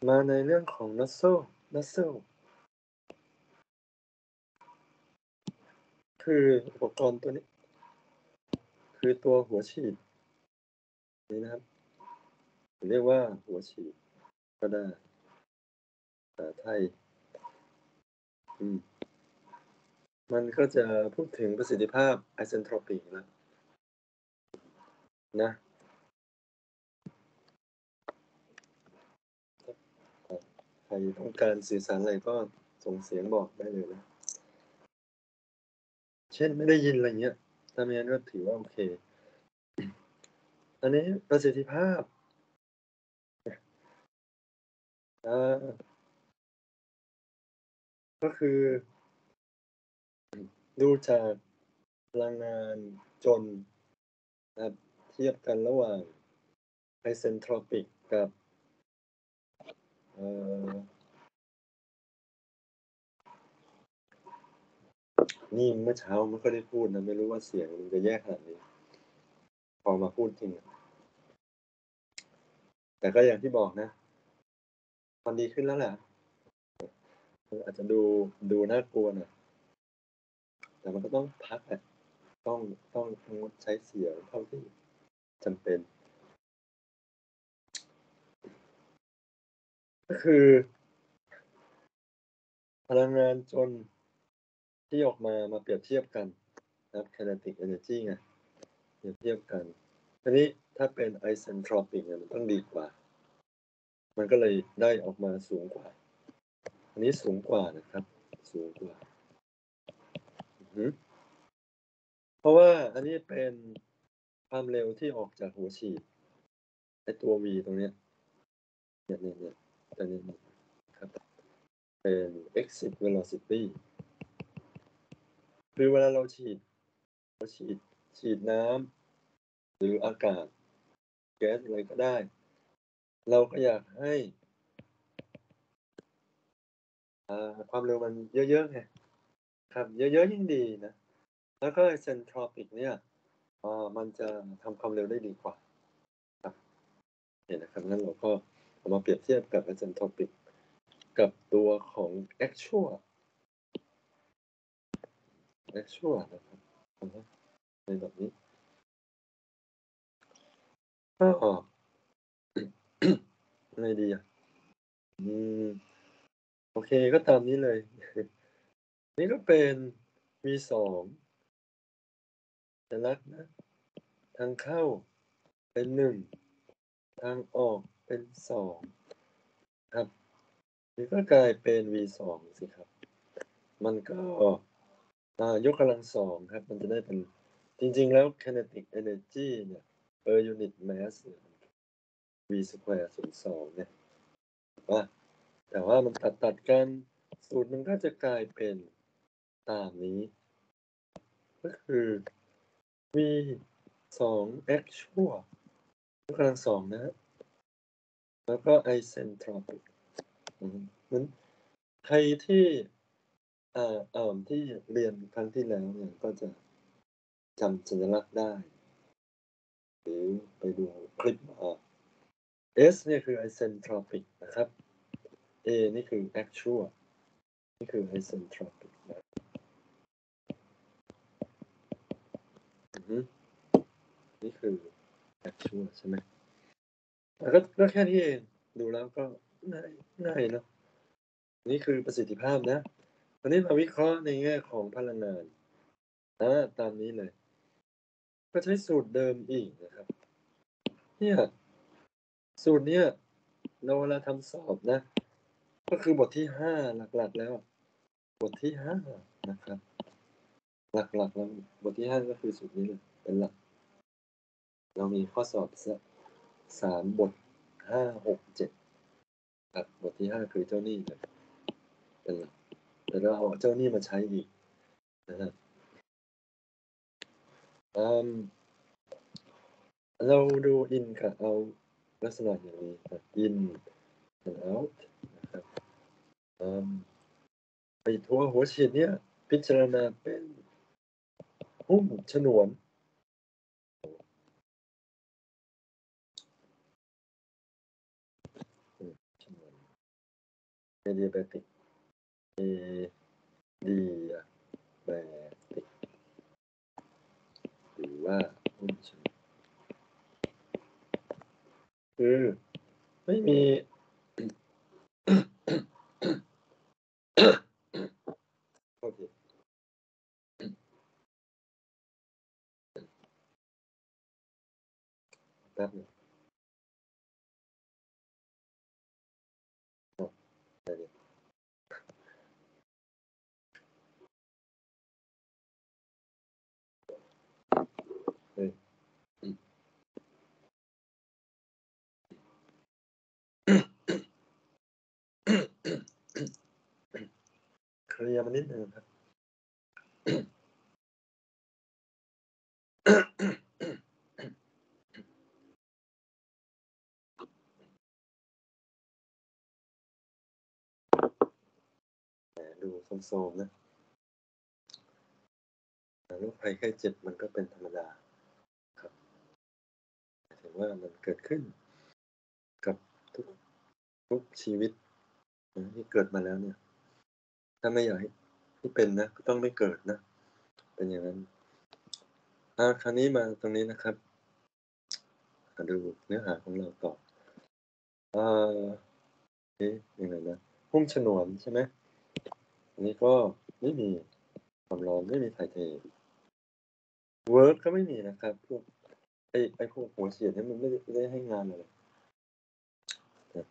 มาในเรื่องของ nozzle คืออุปกรณ์ตัวนี้คือตัวหัวฉีดนี่นะครับเรียกว่าหัวฉีดก็ได้ภาษาไทยมันก็จะพูดถึงประสิทธิภาพ isentropic แล้วนะใครต้องการสื่อสารอะไรก็ส่งเสียงบอกได้เลยนะเช่นไม่ได้ยินอะไรเงี้ยถ้าไม่งั้นก็ถือว่าโอเคอันนี้ประสิทธิภาพก็คือดูจากพลังงานจนนะครับเทียบกันระหว่าง isentropic กับนี่เมื่อเช้าไม่ค่อยได้พูดนะไม่รู้ว่าเสียงมันจะแย่ขนาดนี้พอมาพูดจริงแต่ก็อย่างที่บอกนะมันดีขึ้นแล้วแหละอาจจะดูน่ากลัวหน่อยแต่มันก็ต้องพักแหละต้องงดใช้เสียงเท่าที่จำเป็นก็คือพลังงานจนที่ออกมาเปรียบเทียบกันนะครับ kinetic energy ไงเปรียบเทียบกันทีนี้ถ้าเป็น isentropic เนี่ยมันต้องดีกว่ามันก็เลยได้ออกมาสูงกว่าอันนี้สูงกว่านะครับสูงกว่าเพราะว่าอันนี้เป็นความเร็วที่ออกจากหัวฉีดไอตัว v ตรงเนี้ยเนี่ยตัวนี้ครับเป็น exit velocity คือเวลาเราฉีดน้ำหรืออากาศแก๊สอะไรก็ได้เราก็อยากให้ความเร็วมันเยอะๆไงครับเยอะๆยิ่งดีนะแล้วก็ isentropic เนี่ยมันจะทำความเร็วได้ดีกว่าครับเนี่ยนะครับงั้นเราก็เอามาเปรียบเทียบกับ isentropic กับตัวของ actual นะครับในแบบนี้ก็อะไรดีโอเคก็ตามนี้เลยนี่ก็เป็น V2 สัญลักษณ์นะทางเข้าเป็น1ทางออกเป็น2ครับนี่ก็กลายเป็น V2 สิครับมันก็ยกกำลัง2ครับมันจะได้เป็นจริงๆแล้ว kinetic energy เนี่ย per unit mass v square ส่วน2เนี่ยแต่ว่ามันตัดกันสูตรมันก็จะกลายเป็นตามนี้ก็คือ v 2 actual ยกกำลัง2นะแล้วก็ isentropic เหมือนใครที่ที่เรียนครั้งที่แล้วเนี่ยก็จะจำสัญลักษณ์ได้หรือไปดูคลิปS เนี่ยคือ isentropic นะครับ A นี่คือ actual นี่คือ isentropic นะนี่คือ actual ใช่ไหมก็แค่นี้เองดูแล้วก็ง่ายเนาะนี่คือประสิทธิภาพนะวันนี้มาวิเคราะห์ในแง่ของพลังงานตามนี้เลยก็ใช้สูตรเดิมอีกนะครับเนี่ยสูตรเนี้ยเราเวลาทำสอบนะก็คือบทที่5หลักๆแล้วบทที่5นะครับหลักๆแล้วบทที่5ก็คือสูตรนี้เลยเป็นหลักเรามีข้อสอบสัก3บท5 6 7ครับบทที่5คือเจ้าหนี้เลยเป็นหลักแต่เราเอาเจ้าหนี้มาใช้อีกนะฮะเราดู in กับ out ลักษณะอย่างนี้ครับ in and out นะครับไอ้ตัวหัวฉีดเนี่ยพิจารณาเป็นหุ้มฉนวนฉนวน adiabatic adiabatic หรือว่าหุ้นชนวนคือไม่มี โอเคแป๊บหนึงเดี๋ยวเฮ้ยเคลียร์มันนิดนึงครับ แหมดูโซมๆนะโรคภัยไข้เจ็บมันก็เป็นธรรมดาครับหมายถึงว่ามันเกิดขึ้นกับทุกชีวิตที่เกิดมาแล้วเนี่ยถ้าไม่อยากให้เป็นนะก็ต้องไม่เกิดนะเป็นอย่างนั้นคราวนี้มาตรงนี้นะครับมาดูเนื้อหาของเราต่ออ่ายังไงนะหุ้มฉนวนใช่ไหมอันนี้ก็ไม่มีความร้อนไม่มีถ่ายเทเวิร์กก็ไม่มีนะครับพวกไอ้พวกหัวเฉียดเนี่ยมันไม่ได้ให้งานอะไรนะ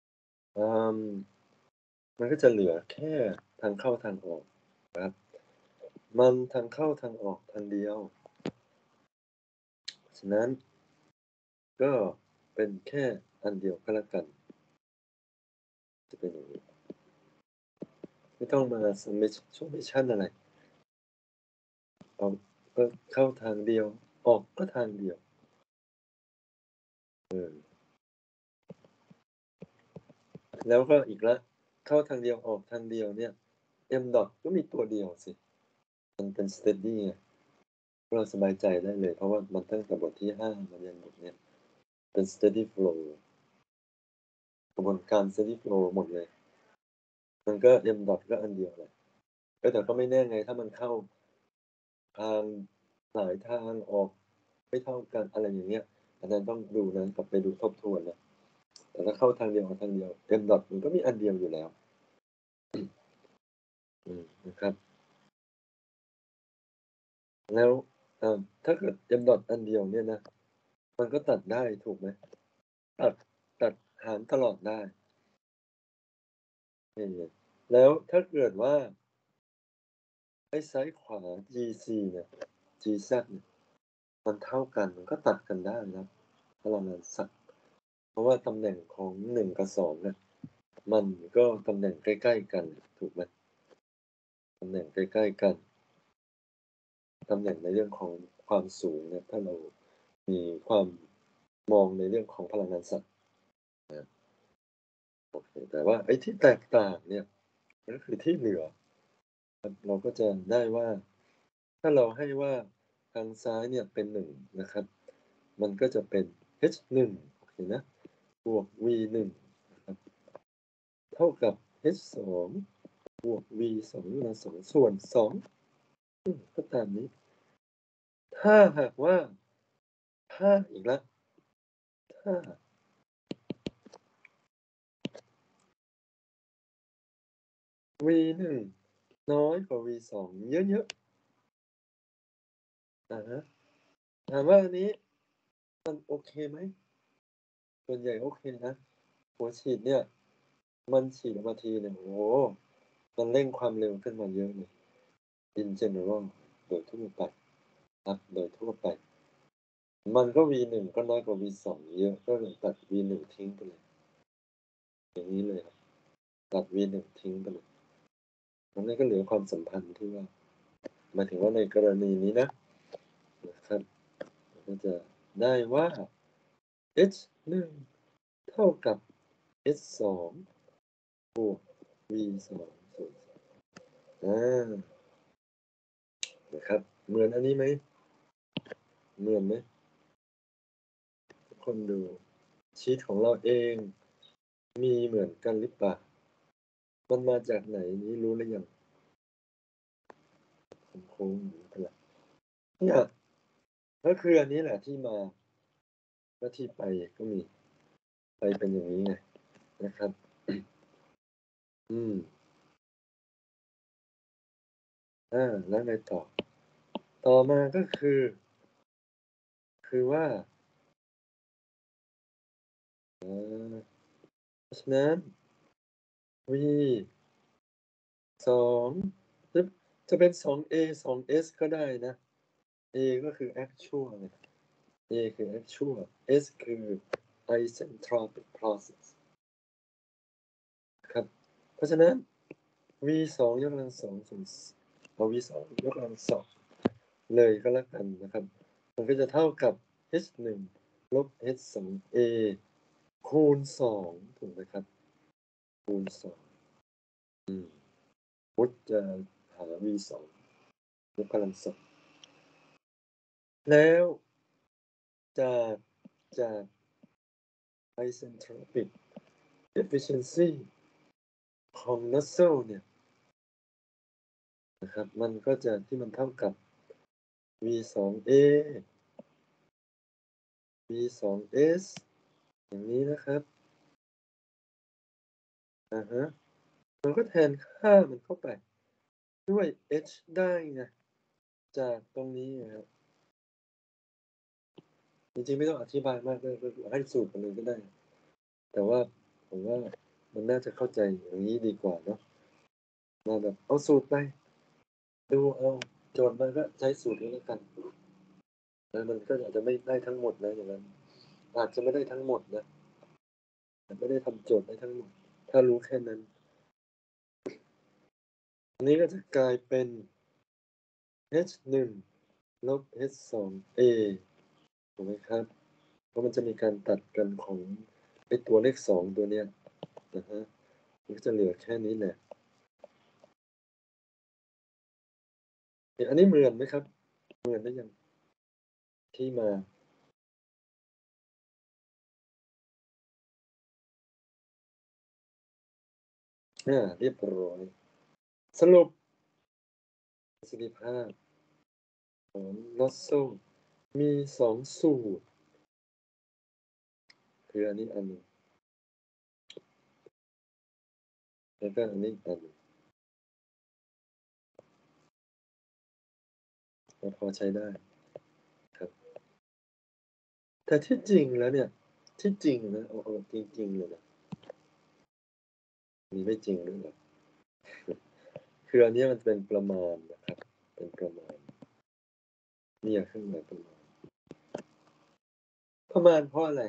มันก็จะเหลือแค่ทางเข้าทางออกนะครับมันทางเข้าทางออกทางเดียวฉะนั้นก็เป็นแค่อันเดียวก็แล้วกันจะเป็นอย่างนี้ไม่ต้องมา summation อะไรเอาก็เข้าทางเดียวออกก็ทางเดียวแล้วก็อีกแล้วเข้าทางเดียวออกทางเดียวเนี่ย m dot ก็มีตัวเดียวสิมันเป็น steady ไงเราสบายใจได้เลยเพราะว่ามันตั้งแต่บทที่5มายันบทเนี้ยเป็น steady flow กระบวนการ steady flow หมดเลยมันก็ m dot ก็อันเดียวแหละแต่ก็ไม่แน่ไงถ้ามันเข้าทางหลายทางออกไม่เท่ากันอะไรอย่างเงี้ยอันนั้นต้องดูนะกลับไปดูทบทวนนะแต่ถ้าเข้าทางเดียวออกทางเดียว m dot มันก็มีอันเดียวอยู่แล้วนะครับแล้วถ้าเกิด m dot อันเดียวเนี่ยนะมันก็ตัดได้ถูกไหมตัดตัดหารตลอดได้แล้วถ้าเกิดว่าไอ้ซ้ายขวา GC เนี่ย GZ เนี่ยมันเท่ากันมันก็ตัดกันได้นะพลังงานสัตว์เพราะว่าตำแหน่งของ1กับ2เนี่ยมันก็ตำแหน่งใกล้ๆกันถูกไหมตำแหน่งใกล้ๆกันตำแหน่งในเรื่องของความสูงเนี่ยถ้าเรามีความมองในเรื่องของพลังงานสัตว์นะโอเคแต่ว่าไอ้ที่แตกต่างเนี่ยก็คือที่เหลือเราก็จะได้ว่าถ้าเราให้ว่าทางซ้ายเนี่ยเป็น1นะครับมันก็จะเป็น h1 โอเคนะบวก v1 นะครับเท่ากับ h2 บวก v2 กำลัง2ส่วน2ก็ตามนี้ถ้าหากว่าถ้าอีกแล้วถ้า v1 น้อยกว่า v2 เยอะๆฮะถามว่าอันนี้มันโอเคไหมส่วนใหญ่โอเคนะหัวฉีดเนี่ยมันฉีดออกมาทีเนี่ยโอ้โฮมันเร่งความเร็วขึ้นมาเยอะเลย in general โดยทั่วไปครับโดยทั่วไปมันก็ v1 ก็น้อยกว่า v2 เยอะก็เลยตัด v1 ทิ้งไปเลยอย่างงี้เลยครับตัด v1 ทิ้งไปเลยมันก็เหลือความสัมพันธ์ที่ว่าหมายถึงว่าในกรณีนี้นะครับก็จะได้ว่า h1 เท่ากับ h2 บวก v2 ส่วนนะครับเหมือนอันนี้ไหมเหมือนไหมทุกคนดูชีตของเราเองมีเหมือนกันหรือเปล่ามันมาจากไหนนี้รู้หรือยังโค้งๆเป็นไรเนี่ยก็คืออันนี้แหละที่มาและที่ไปก็มีไปเป็นอย่างนี้ไงนะครับอืมแล้วไงต่อต่อมาก็คือว่าเพราะฉะนั้น v 2จะจะเป็น 2a 2s ก็ได้นะ a ก็คือ actual ไง a คือ actual s คือ isentropic process ครับเพราะฉะนั้น v 2ยกกำลัง2ส่วนเอา v 2ยกกำลัง2เลยก็แล้วกันนะครับมันก็จะเท่ากับ h 1ลบ h 2a คูณ2ถูกไหมครับคูณ2อืมวุฒิจะหา v 2ยกกำลัง2แล้วจาก isentropic efficiency ของ Nusselt เนี่ยนะครับมันก็จะที่มันเท่ากับ v 2a v 2s อย่างนี้นะครับฮะเราก็แทนค่ามันเข้าไปด้วย h ได้ไงจากตรงนี้นะครับจริงๆไม่ต้องอธิบายมากก็ให้สูตรไปเลยก็ได้แต่ว่าผมว่ามันน่าจะเข้าใจอย่างนี้ดีกว่าเนาะมาแบบเอาสูตรไปดูเอาโจทย์มาก็ใช้สูตรนี้แล้วกันแล้วมันก็อาจจะไม่ได้ทั้งหมดนะอย่างนั้นอาจจะไม่ได้ทั้งหมดนะแต่ไม่ได้ทำโจทย์ได้ทั้งหมดถ้ารู้แค่นั้นอันนี้ก็จะกลายเป็น h 1ลบ h 2a ถูกไหมครับเพราะมันจะมีการตัดกันของไอ้ตัวเลข2ตัวเนี้ยนะฮะมันก็จะเหลือแค่นี้แหละอันนี้เหมือนไหมครับเหมือนหรือยังที่มาเรียบร้อยสรุปประสิทธิภาพของ Nozzle มี2สูตรคืออันนี้อันหนึ่งแล้วก็อันนี้อีกอันหนึ่งพอใช้ได้ครับแต่ที่จริงแล้วเนี่ยที่จริงนะเอาจริงๆเลยนะมีไม่จริงด้วยเหรอคืออันนี้มันเป็นประมาณนะครับเป็นประมาณเนี่ยเครื่องหมายประมาณเพราะอะไร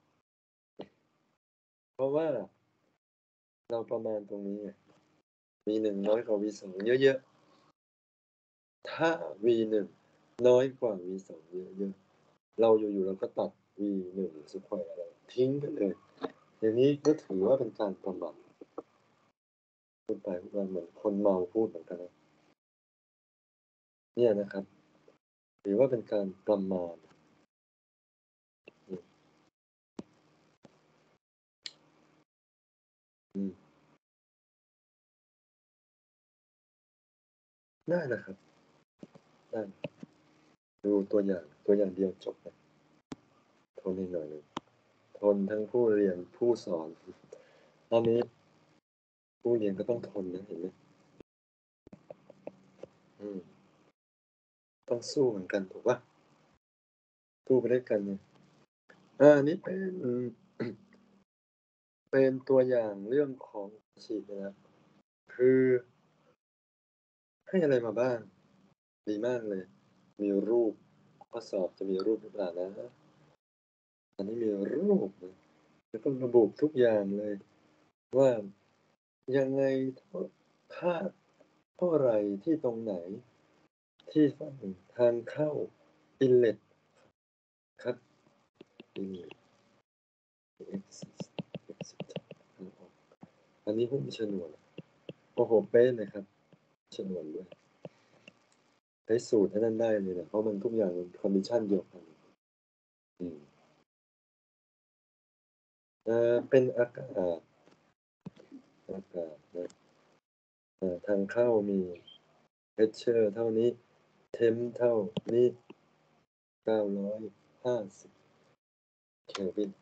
เพราะว่าเราประมาณตรงนี้ไง v1 น้อยกว่า v2 เยอะๆถ้า v1 น้อยกว่า v2 เยอะๆเราอยู่ๆเราก็ตัด v1 square อะไรทิ้งไปเลยอย่างนี้ก็ถือว่าเป็นการประมาทพูดไปพูดมาเหมือนคนเมาพูดเหมือนกันนะเนี่ยนะครับถือว่าเป็นการประมาทอืมได้นะครับได้ดูตัวอย่างเดียวจบนะทนอีกหน่อยหนึ่งทนทั้งผู้เรียนผู้สอนตอนนี้ผู้เรียนก็ต้องทนนะเห็นไหมอืมต้องสู้เหมือนกันถูกปะสู้ไปด้วยกันเนี่ยอันนี้เป็นตัวอย่างเรื่องของฉีดนะครับคือให้อะไรมาบ้างดีมากเลยมีรูปข้อสอบจะมีรูปหรือเปล่านะอันนี้มีรูปนะแล้วก็ระบุทุกอย่างเลยว่ายังไงค่าเท่าไหรที่ตรงไหนที่ฝั่งทางเข้า inlet ครับ inlet exit exit อันนี้หุ้มฉนวนโอ้โหเป๊ะเลยครับฉนวนด้วยใช้สูตรให้นั่นได้เลยนะเพราะมันทุกอย่างคอนดิชันเดียวกันอืมเป็นอากาศนะทางเข้ามี pressure เท่านี้ temp เท่านี้950 เคลวิน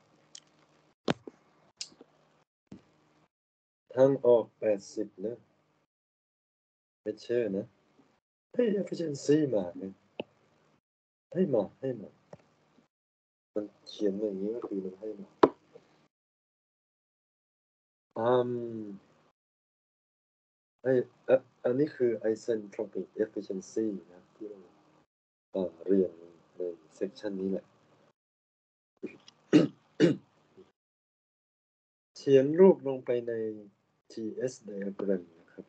ทางออก80นะ pressure นะefficiency มานะให้มามันเขียนมาอย่างนี้ก็คือมันให้มาอันนี้คือ isentropic efficiency นะที่เราเรียนในเซกชันนี้แหละ เขียนรูปลงไปใน TS diagram นะครับ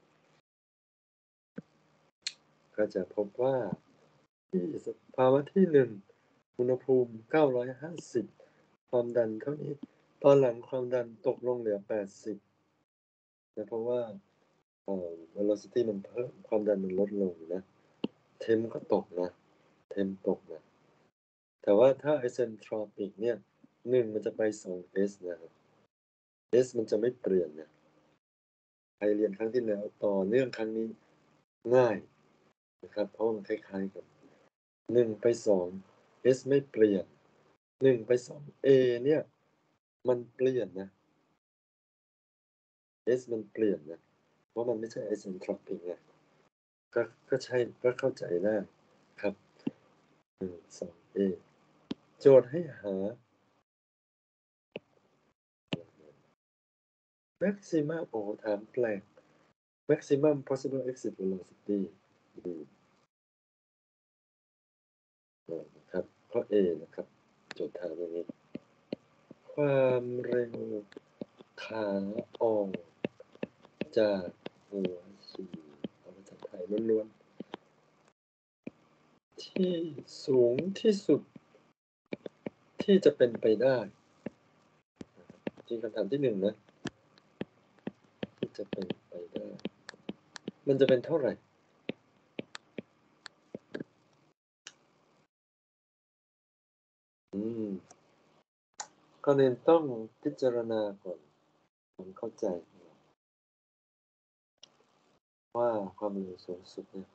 ก็จะพบว่าที่สภาวะที่ 1 อุณหภูมิ 950 ความดันเท่านี้ ตอนหลังความดันตกลงเหลือ 80 นะเพราะว่าvelocity มันเพิ่มความดันมันลดลงนะ temp ก็ตกนะ temp ตกนะ แต่ว่าถ้า isentropic เนี่ย 1 มันจะไป 2s นะครับ s มันจะไม่เปลี่ยนนะใครเรียนครั้งที่แล้วต่อเนื่องครั้งนี้ง่ายนะครับเพราะมันคล้ายๆกัน1 ไป 2 s ไม่เปลี่ยน1 ไป 2 a เนี่ยมันเปลี่ยนนะ s มันเปลี่ยนนะเพราะมันไม่ใช่ isentropic ไงก็ใช่ก็เข้าใจได้ครับ1 2 a โจทย์ให้หา maximum โอ้ถามแปลก maximum possible exit velocity นะครับข้อ A นะครับโจทย์ถามอย่างนี้ความเร็วขาออกจากหัวฉีดเอาภาษาไทยล้วนๆที่สูงที่สุดที่จะเป็นไปได้จริงคำถามที่1นะที่จะเป็นไปได้มันจะเป็นเท่าไหร่ก่อนอื่นต้องพิจารณาก่อนผมเข้าใจว่าความเร็วสูงสุดเนี่ย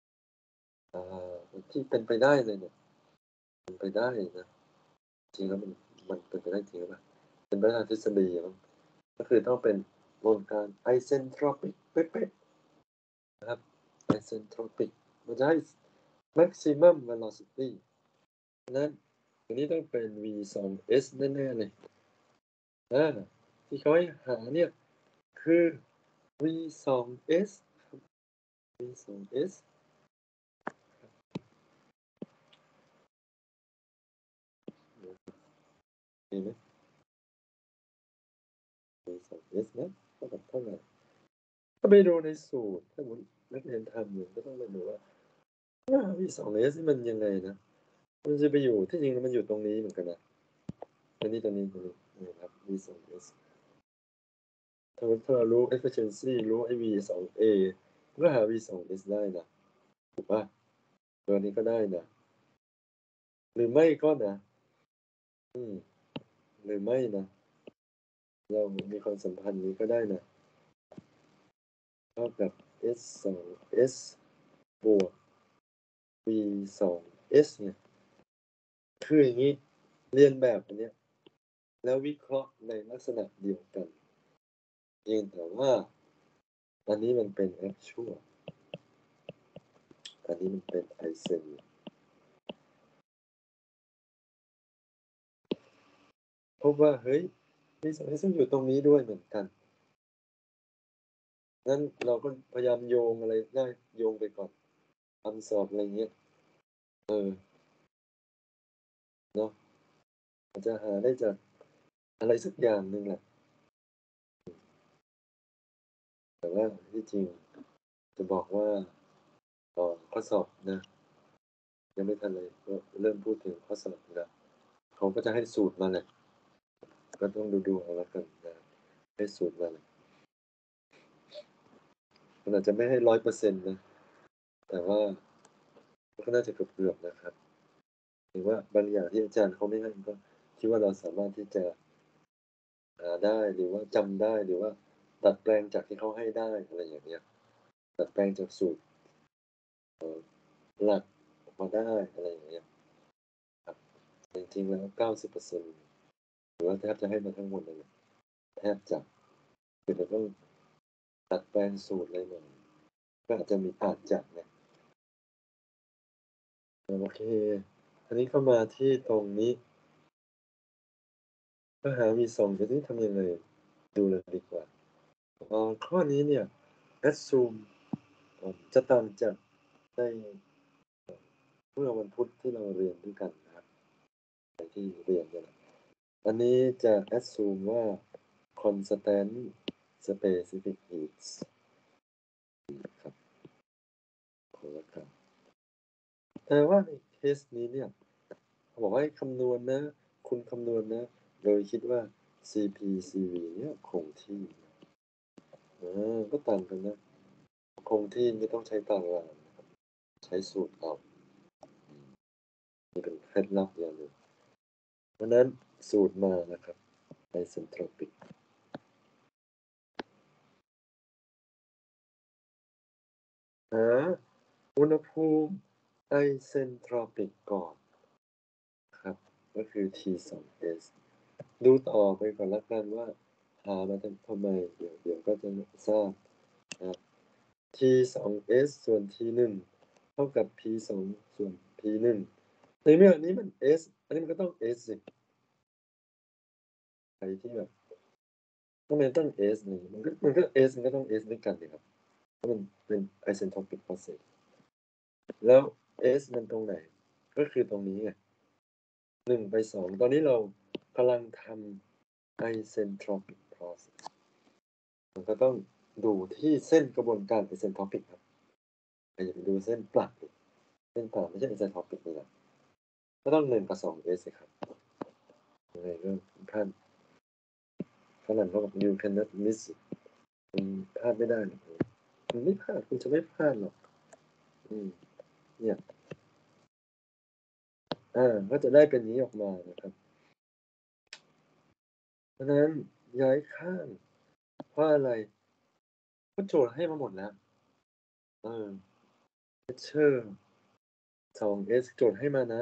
ที่เป็นไปได้เลยเนี่ยเป็นไปได้นะจริงแล้วมันเป็นไปได้จริงหรือเปล่าเป็นไปได้ทางทฤษฎีมั้งก็คือต้องเป็นวงการ isentropic เป๊ะๆนะครับ isentropic มันจะให้ maximum velocity ฉะนั้นอันนี้ต้องเป็น v2s แน่ๆเลยที่เขาให้หาเนี่ยคือ v2s v2s เห็นไหม v2s นะเท่ากับเท่าไหร่ถ้าไปดูในสูตรถ้าสมมุตินักเรียนทำอยู่ก็ต้องไปดูว่าv2s นี่มันยังไงนะมันจะไปอยู่ที่จริงมันอยู่ตรงนี้เหมือนกันนะตรงนี้นี่ครับ v2s ถ้าเรารู้ efficiency รู้ไอ้ v2a ก็หา v2s ได้นะถูกป่ะตัวนี้ก็ได้นะหรือไม่ก็นะหรือไม่นะเรามีความสัมพันธ์นี้ก็ได้นะเท่ากับ s2s บวก v2s เนี่ยคืออย่างนี้เรียนแบบอันเนี้ยแล้ววิเคราะห์ในลักษณะเดียวกันเพียงแต่ว่าอันนี้มันเป็น actual อันนี้มันเป็น isen พบว่าเฮ้ยv2s อยู่ตรงนี้ด้วยเหมือนกันงั้นเราก็พยายามโยงอะไรได้โยงไปก่อนทำสอบอะไรเงี้ยเนาะอาจจะหาได้จากอะไรสักอย่างหนึ่งแหละแต่ว่าที่จริงจะบอกว่าข้อสอบนะยังไม่ทันเลยก็เริ่มพูดถึงข้อสอบแล้วเขาก็จะให้สูตรมาแหละก็ต้องดูเอาละกันนะให้สูตรมาแหละมันอาจจะไม่ให้100%นะแต่ว่าก็น่าจะเกือบๆนะครับหรือว่าบางอย่างที่อาจารย์เขาไม่ให้ก็คิดว่าเราสามารถที่จะหาได้หรือว่าจำได้หรือว่าดัดแปลงจากที่เขาให้ได้อะไรอย่างเงี้ยดัดแปลงจากสูตรหลักออกมาได้อะไรอย่างเงี้ยครับจริงๆแล้ว 90%หรือว่าแทบจะให้มาทั้งหมดเลยแทบจะคือเราต้องดัดแปลงสูตรอะไรหน่อยก็อาจจะนะโอเคอันนี้ก็มาที่ตรงนี้ปัญหามี2จะต้องทำยังไงดูเลยดีกว่าข้อนี้เนี่ย assume จะต่างจากในเมื่อวันพุธที่เราเรียนด้วยกันนะครับที่เรียนกันอันนี้จะ assume ว่า constant specific heats ครับขอละกันแต่ว่าในเคสนี้เนี่ยเขาบอกว่าให้คำนวณนะคุณคำนวณนะโดยคิดว่า CP CV เนี่ยคงที่ก็ต่างกันนะคงที่ไม่ต้องใช้ตารางนะครับใช้สูตรเอานี่เป็นเคล็ดลับอย่างหนึ่งเพราะนั้นสูตรมานะครับ isentropic หาอุณหภูมิ isentropic ก่อนครับก็คือ T2S ดูต่อไปก่อนแล้วกันว่าหามาทำไมเดี๋ยวก็จะทราบนะครับ T2S ส่วน T1 เท่ากับ P2 ส่วน P1 ในเมื่ออันนี้มัน S อันนี้มันก็ต้อง S สิใครที่แบบทำไมต้อง S นี่มันก็ S มันก็ต้อง S ด้วยกันสิครับเพราะมันเป็น isentropic process แล้ว S มันตรงไหนก็คือตรงนี้ไง1 ไป 2ตอนนี้เรากำลังทำ isentropic process มันก็ต้องดูที่เส้นกระบวนการ isentropic ครับอย่าไปดูเส้นปลักดิเส้นปลักไม่ใช่ isentropic นี่แหละก็ต้อง1 กับ 2S สิครับยังไงก็พลาดฝรั่งเขาบอก you cannot miss it คุณพลาดไม่ได้หรอกคุณไม่พลาดคุณจะไม่พลาดหรอกเนี่ยก็จะได้เป็นนี้ออกมานะครับเพราะนั้นย้ายข้างเพราะอะไรก็โจทย์ให้มาหมดแล้วpressure 2S โจทย์ให้มานะ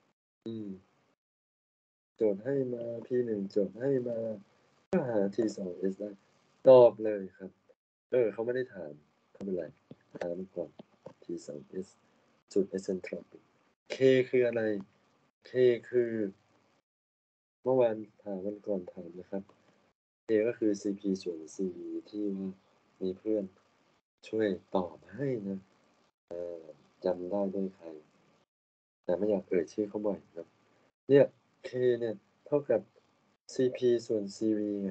โจทย์ให้มา P1 โจทย์ให้มาก็หา T2S ได้ตอบเลยครับเขาไม่ได้ถามไม่เป็นไรถามก่อน T2S จุด isentropic K คืออะไร K คือเมื่อวานถามวันก่อนถามนะครับ K ก็คือ CP ส่วน CV ที่มีเพื่อนช่วยตอบให้นะจำได้ด้วยใครแต่ไม่อยากเอ่ยชื่อเขาบ่อยนะเนี่ย K เนี่ยเท่ากับ CP ส่วน CV ไง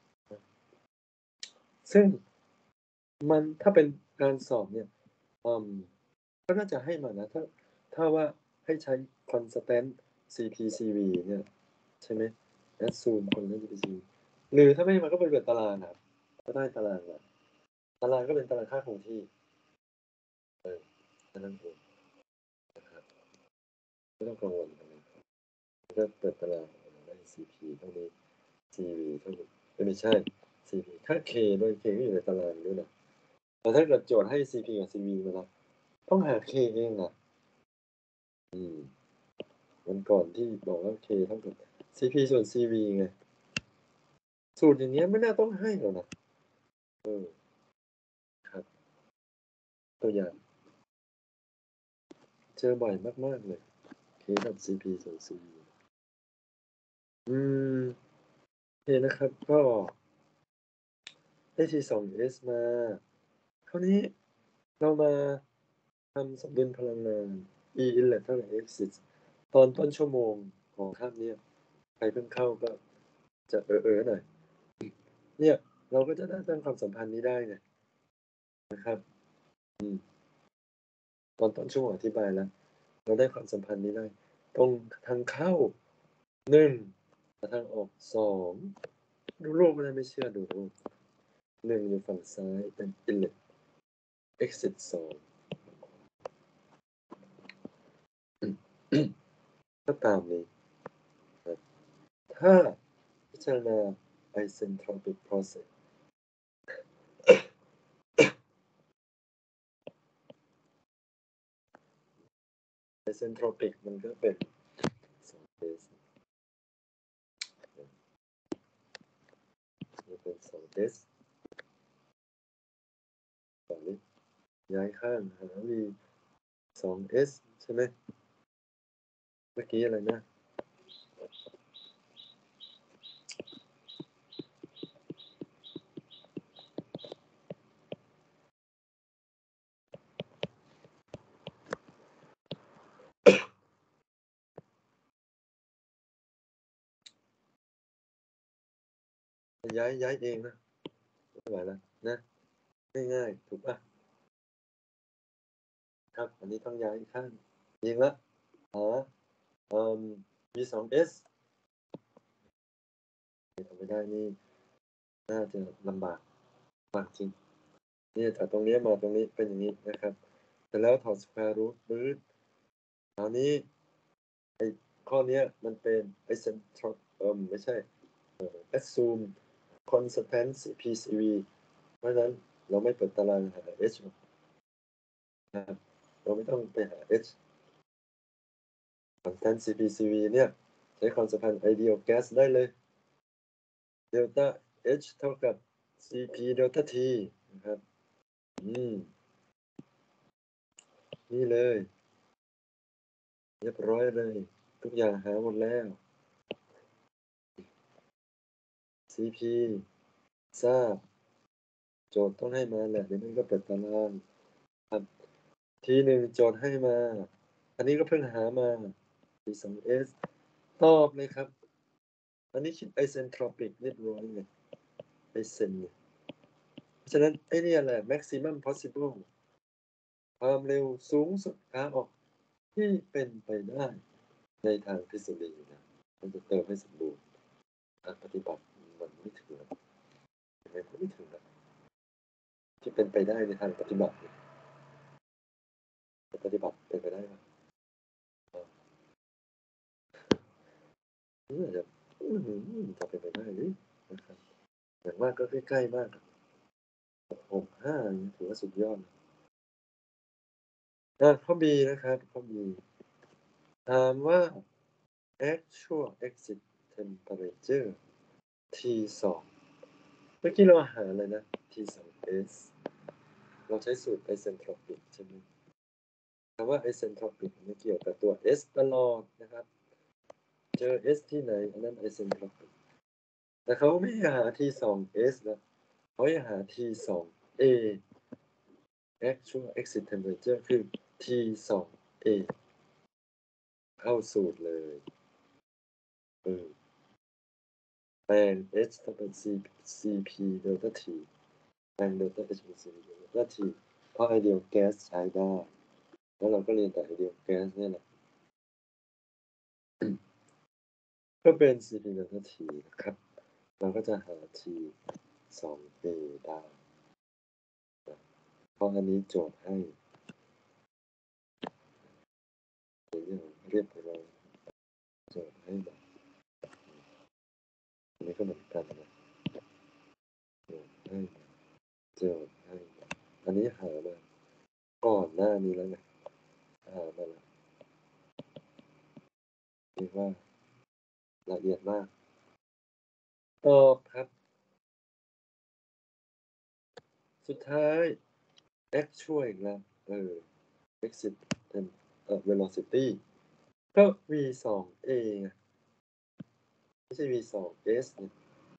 ซึ่งมันถ้าเป็นการสอบเนี่ยก็น่าจะให้มานะถ้าว่าให้ใช้ constant CP/CV เนี่ยใช่ไหม assume constant CP/CV หรือถ้าไม่ให้มาก็เป็นแบบตารางครับก็ได้ตารางมาตารางก็เป็นตารางค่าคงที่แค่นั้นเองนะครับไม่ต้องกังวลอะไรก็เปิดตารางได้ CP เท่านี้ CV เท่านี้ไม่ใช่ CP ถ้า K ด้วย K ก็อยู่ในตารางด้วยนะแต่ถ้าเกิดโจทย์ให้ CP กับ CV มาแล้วต้องหา K เองนะวันก่อนที่บอกว่า K เท่ากับ CP ส่วน CV ไงสูตรอย่างเงี้ยไม่น่าต้องให้หรอกนะครับตัวอย่างเจอบ่อยมากๆเลย K กับ CP ส่วน CV โอเคนะครับก็ได้ T2S มาคราวนี้เรามาทำสมดุลพลังงาน E inlet เท่ากับ exit ตอนต้นชั่วโมงของคาบนี้ใครเพิ่งเข้าก็จะหน่อยเนี่ยเราก็จะได้ตั้งความสัมพันธ์นี้ได้ไงนะครับตอนต้นชั่วโมงอธิบายแล้วเราได้ความสัมพันธ์นี้ได้ตรงทางเข้า1และทางออก2ดูรูปก็ได้ไม่เชื่อดูรูป1อยู่ฝั่งซ้ายเป็น inlet exit 2ก็ตามนี้ถ้าพิจารณา isentropic process isentropic มันก็เป็น2 s นี่เป็น2 s ต่อนี้ย้ายข้างหา v 2s ใช่ไหมเมื่อกี้อะไรนะย้ายเองนะไม่ไหวแล้วนะง่ายๆถูกป่ะครับอันนี้ต้องย้ายข้างเองละหาv2s ทำไม่ได้นี่น่าจะลำบากมากจริงนี่จากตรงนี้มาตรงนี้เป็นอย่างนี้นะครับแต่แล้วถอด square root ปื๊ดคราวนี้ไอ้ข้อนี้มันเป็น eccentric ไม่ใช่assume constant PCV เพราะฉะนั้นเราไม่เปิดตารางหา h นะครับเราไม่ต้องไปหา h constant CPCV เนี่ยใช้ความสัมพันธ์ ideal gas ได้เลย delta h เท่ากับ cp delta t นะครับนี่เลยเรียบร้อยเลยทุกอย่างหาหมดแล้ว cp ทราบโจทย์ต้องให้มาแหละเดี๋ยวนี้ก็เปิดตารางครับทีหนึ่งโจทย์ให้มาอันนี้ก็เพิ่งหามา p2s ตอบเลยครับอันนี้คิด isentropic เรียบร้อยเลยไอเซนเนี่ยเพราะฉะนั้นไอ้นี่แหละ maximum possible ความเร็วสูงสุดขาออกที่เป็นไปได้ในทางทฤษฎีนะมันจะเติมให้สมบูรณ์ทางปฏิบัติมันไม่ถึงหรอกไม่ถึงหรอกที่เป็นไปได้ในทางปฏิบัติปฏิบัติเป็นไปได้ไหมนี่อาจจะจะเป็นไปได้หรือนะครับอย่างมากก็ใกล้ๆมาก6-5ถือว่าสุดยอดข้อ B นะครับข้อ B ถามว่า actual exit temperature T2 เมื่อกี้เราหาอะไรนะ T2s เราใช้สูตร isentropic ใช่ไหมคำว่า isentropic มันเกี่ยวกับตัว s ตลอดนะครับเจอ s ที่ไหนอันนั้น isentropic แต่เขาไม่หา T2s นะเขาจะหา T2a actual exit temperature คือ T2a เข้าสูตรเลยแปลง h ต้องเป็น cp delta t แปลง delta h เป็น cp delta t เพราะ ideal gas ใช้ได้แล้วเราก็เรียนแต่ ideal gas นี่แหละก็เป็น cp delta t นะครับเราก็จะหา T2a ได้เพราะอันนี้โจทย์ให้เรียบร้อยโจทย์ให้มาอันนี้ก็เหมือนกันนะโจทย์ให้มาโจทย์ให้มาอันนี้หามาก่อนหน้านี้แล้วนะหามาแล้วเรียกว่าละเอียดมากตอบครับสุดท้าย actual อีกแล้วexit velocity ก็ v2a ไงไม่ใช่ v2s เนี่ย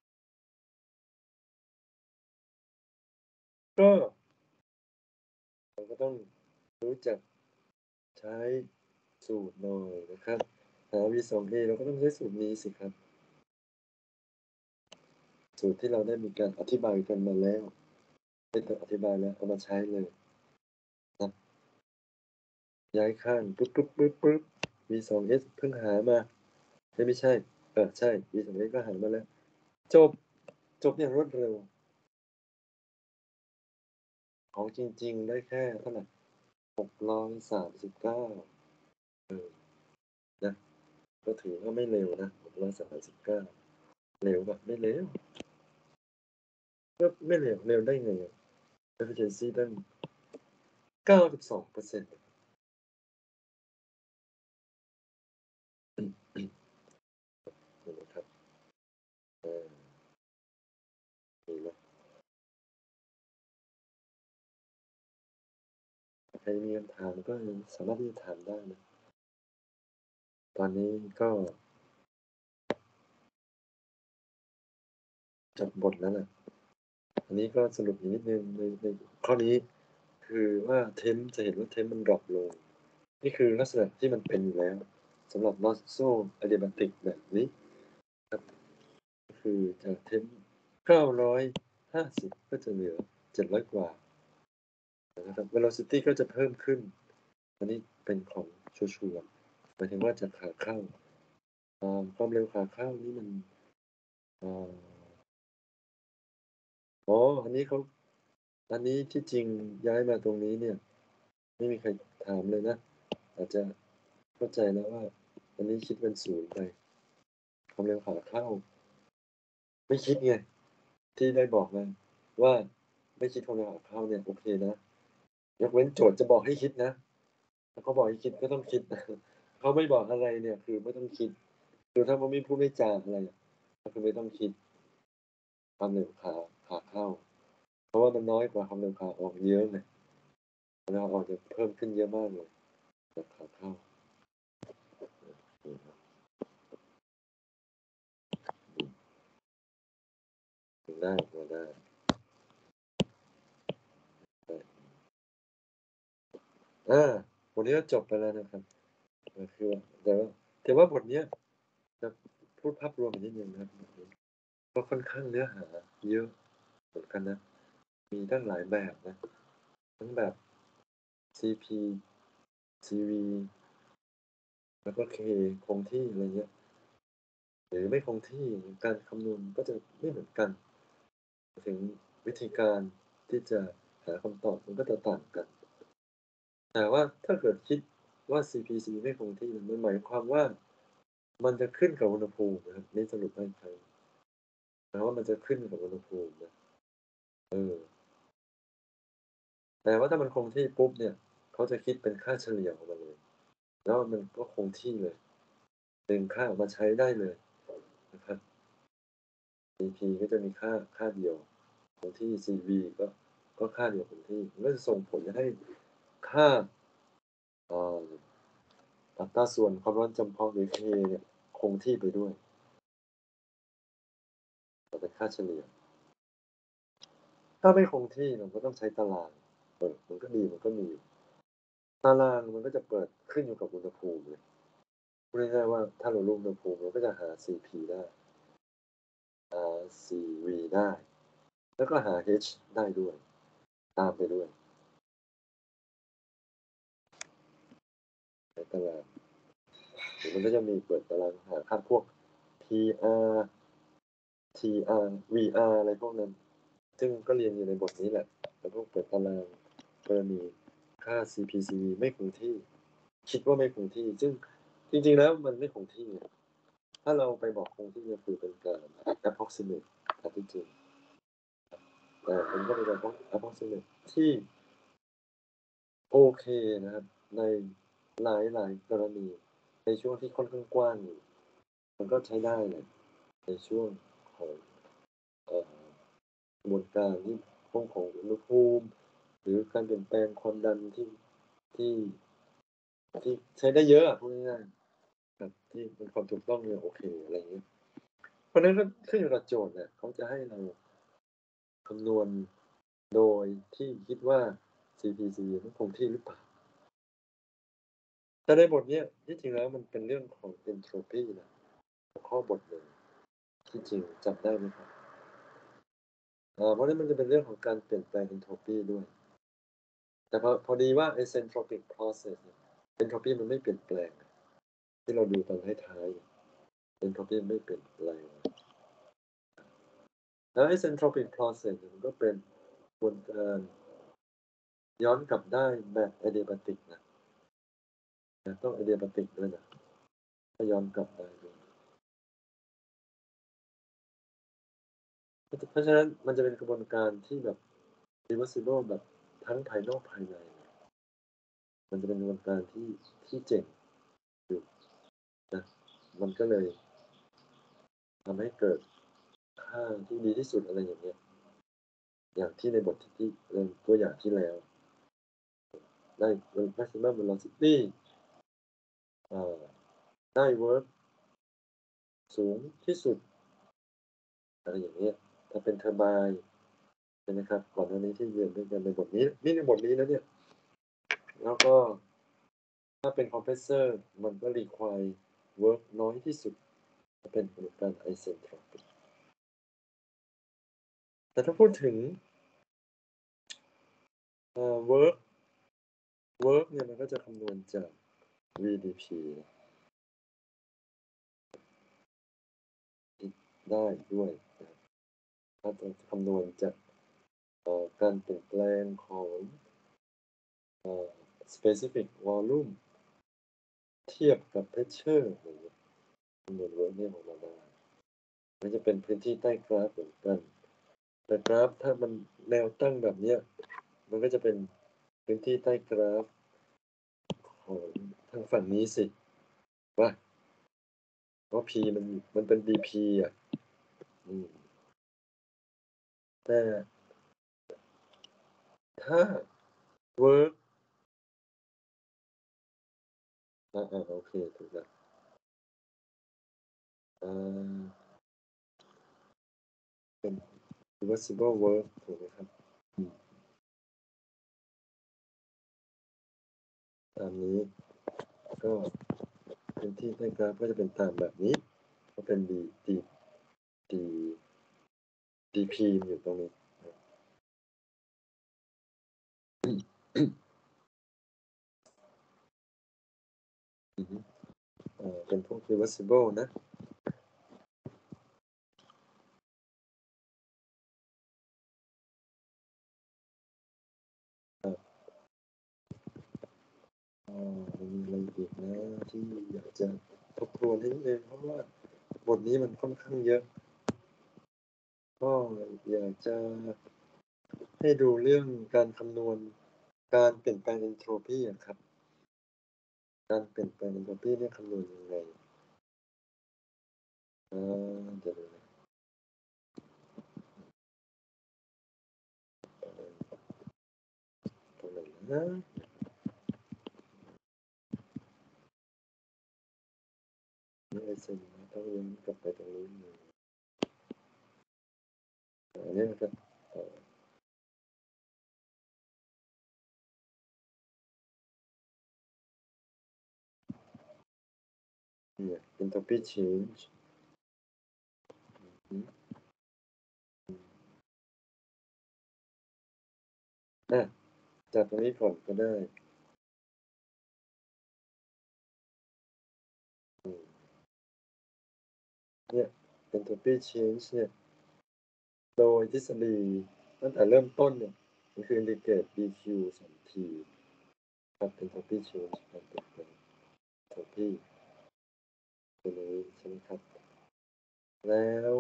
ก็เราก็ต้องรู้จักใช้สูตรหน่อยนะครับหา v2a เราก็ต้องใช้สูตรนี้สิครับสูตรที่เราได้มีการอธิบายกันมาแล้วเป็นตัวอธิบายแล้วเอามาใช้เลยนะย้ายข้างปุ๊บ v2s เพิ่งหามาไม่ใช่ใช่ v2s ก็หามาแล้วจบอย่างรวดเร็วของจริงๆได้แค่เท่าไหร่639นะก็ถือว่าไม่เร็วนะ639เร็วป่ะไม่เร็วก็ไม่เร็วเร็วได้ไงefficiency ตั้ง 92% ใครมีคำถามก็สามารถที่จะถามได้นะ ตอนนี้ก็จบบทแล้วนะอันนี้ก็สรุปอีกนิดนึงในข้อนี้คือว่าเทมจะเห็นว่าเทมมันดรอปลง นี่คือลักษณะที่มันเป็นอยู่แล้วสำหรับ Nosso Adiabatic แบบนี้ครับก็คือจากเทม950 ก็จะเหลือ 700 กว่านะครับ Velocity ก็จะเพิ่มขึ้น อันนี้เป็นของชัวร์ๆหมายถึงว่าจากขาเข้าความเร็วขาเข้านี่มันอ๋ออันนี้ที่จริงย้ายมาตรงนี้เนี่ย ไม่มีใครถามเลยนะ อาจจะเข้าใจแล้วว่าอันนี้คิดเป็นศูนย์ไปความเร็วขาเข้า ไม่คิดไงที่ได้บอกมาว่าไม่คิดความเร็วขาเข้าเนี่ยโอเคนะยกเว้นโจทย์จะบอกให้คิดนะถ้าเขาบอกให้คิดก็ต้องคิดนะเขาไม่บอกอะไรเนี่ยคือไม่ต้องคิดคือถ้าเขาไม่พูดไม่จาอะไรก็คือไม่ต้องคิดความเร็วขาเข้า เพราะว่ามันน้อยกว่าความเร็วขาออกเยอะเลยความเร็วขาออกจะเพิ่มขึ้นเยอะมากเลยจากขาเข้าถึงได้มาได้บทนี้ก็จบไปแล้วนะครับคือแต่ว่าบทนี้จะพูดภาพรวมนิดนึงนะครับก็ค่อนข้างเนื้อหาเยอะเหมือนกันนะมีตั้งหลายแบบนะทั้งแบบ CP CV แล้วก็ K คงที่อะไรเงี้ยหรือไม่คงที่การคำนวณก็จะไม่เหมือนกันถึงวิธีการที่จะหาคำตอบมันก็จะต่างกันแต่ว่าถ้าเกิดคิดว่า CP/CV ไม่คงที่มันหมายความว่ามันจะขึ้นกับอุณหภูมินะครับนี่สรุปให้อีกครั้งแปลว่ามันจะขึ้นกับอุณหภูมินะเออแต่ว่าถ้ามันคงที่ปุ๊บเนี่ยเขาจะคิดเป็นค่าเฉลี่ยออกมาเลยแล้วมันก็คงที่เลยดึงค่าออกมาใช้ได้เลยนะครับ CP ก็จะมีค่าเดียวคงที่ CV ก็ค่าเดียวคงที่มันก็จะส่งผลให้ค่าเอ่ออัตราส่วนความร้อนจำเพาะหรือ K เนี่ยคงที่ไปด้วยแต่เป็นค่าเฉลี่ยถ้าไม่คงที่เราก็ต้องใช้ตารางมันก็ดีมันก็มีอยู่ตารางมันก็จะเปิดขึ้นอยู่กับอุณหภูมิเลยพูดง่ายๆว่าถ้าเรารู้อุณหภูมิเราก็จะหา CP ได้หา CV ได้แล้วก็หา H ได้ด้วยตามไปด้วยในตารางหรือมันก็จะมีเปิดตารางหาค่าพวก PR TR VR อะไรพวกนั้นซึ่งก็เรียนอยู่ในบทนี้แหละแล้วก็เปิดตารางกรณีค่า CP/CV ไม่คงที่คิดว่าไม่คงที่ซึ่งจริงๆแล้วมันไม่คงที่ถ้าเราไปบอกคงที่ก็คือเป็นการ approximate ที่จริงแต่มันก็เป็นการ approximate ที่โอเคนะครับในหลายๆกรณีในช่วงที่ค่อนข้างกว้างอยู่มันก็ใช้ได้เลยในช่วงของเอ่อกระบวนการที่ห้องของอุณหภูมิหรือการเปลี่ยนแปลงความดันที่ที่ใช้ได้เยอะอะพูดง่ายๆแบบที่เป็นความถูกต้องเนี่ยโอเคอะไรอย่างเงี้ยเพราะฉะนั้นก็ขึ้นอยู่กับโจทย์เนี่ยเขาจะให้เราคำนวณโดยที่คิดว่า CP/CV มันคงที่หรือเปล่าแต่ในบทเนี้ยที่จริงแล้วมันเป็นเรื่องของ entropy นะหัวข้อบทหนึ่งที่จริงจำได้ไหมครับเพราะฉะนั้นมันจะเป็นเรื่องของการเปลี่ยนแปลง entropy ด้วยแต่พอดีว่าไอ้ centropic process เนี่ย entropy มันไม่เปลี่ยนแปลงที่เราดูตอนท้ายๆ entropy ไม่เปลี่ยนแปลงแล้วไอ้ centropic process เนี่ยมันก็เป็นกระบวนการย้อนกลับได้แบบ adiabatic นะต้อง adiabatic ด้วยนะถ้าย้อนกลับได้ด้วยเพราะฉะนั้นมันจะเป็นกระบวนการที่แบบ reversible แบบทั้งภายนอกภายในมันจะเป็นกระบวนการที่เจ๋งอยู่นะมันก็เลยทำให้เกิดค่าที่ดีที่สุดอะไรอย่างเงี้ยอย่างที่ในบทที่ตัวอย่างที่แล้วได้ maximum velocity ได้ work สูงที่สุดอะไรอย่างเงี้ยถ้าเป็นเทอร์ไบน์ใช่ไหมครับก่อนหน้านี้ที่เรียนด้วยกันในบทนี้นี่ในบทนี้นะเนี่ยแล้วก็ถ้าเป็นคอมเพรสเซอร์มันก็ require work น้อยที่สุดจะเป็นกระบวนการ isentropic แต่ถ้าพูดถึงwork เนี่ยมันก็จะคำนวณจาก VDP ได้ด้วยนะครับถ้าจะคำนวณจากการเปลี่ยนแปลงของspecific volume เทียบกับ pressure อย่างเงี้ยคำนวณ work เนี่ยออกมาได้มันจะเป็นพื้นที่ใต้กราฟเหมือนกันแต่กราฟถ้ามันแนวตั้งแบบเนี้ยมันก็จะเป็นพื้นที่ใต้กราฟของทางฝั่งนี้สิว่าเพราะ P มันเป็น dP อ่ะแต่ถ้า work โอเคถูกแล้วเป็น reversible work ถูกไหมครับตามนี้ก็พื้นที่ใต้กราฟก็จะเป็นตามแบบนี้ก็เป็น dP อยู่ตรงนี้เป็นพวก reversible นะมีอะไรอีกนะที่อยากจะทบทวนนิดนึงเพราะว่าบทนี้มันค่อนข้างเยอะก็อยากจะให้ดูเรื่องการคำนวณการเปลี่ยนแปลงเอนโทรปีครับการเปลี่ยนแปลงเอนโทรปีเนี่ยคำนวณยังไงเดี๋ยวนะตรงไหนนะไม่ได้เซ็นต้องย้อนกลับไปตรงนี้อันนี้นะครับเนี่ย entropy change จากตรงนี้ก่อนก็ได้เนี่ย entropy change เนี่ยโดยทฤษฎีตั้งแต่เริ่มต้นเนี่ยมันคือ integrate dq 2t ครับ entropy change การเปลี่ยนแปลง entropy ตัวนี้ใช่ไหมครับแล้ว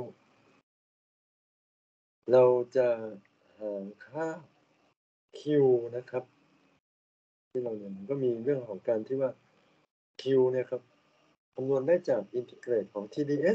เราจะหาค่า q นะครับที่เราเรียนก็มีเรื่องของการที่ว่า q เนี่ยครับคำนวณได้จาก integrate ของ TdS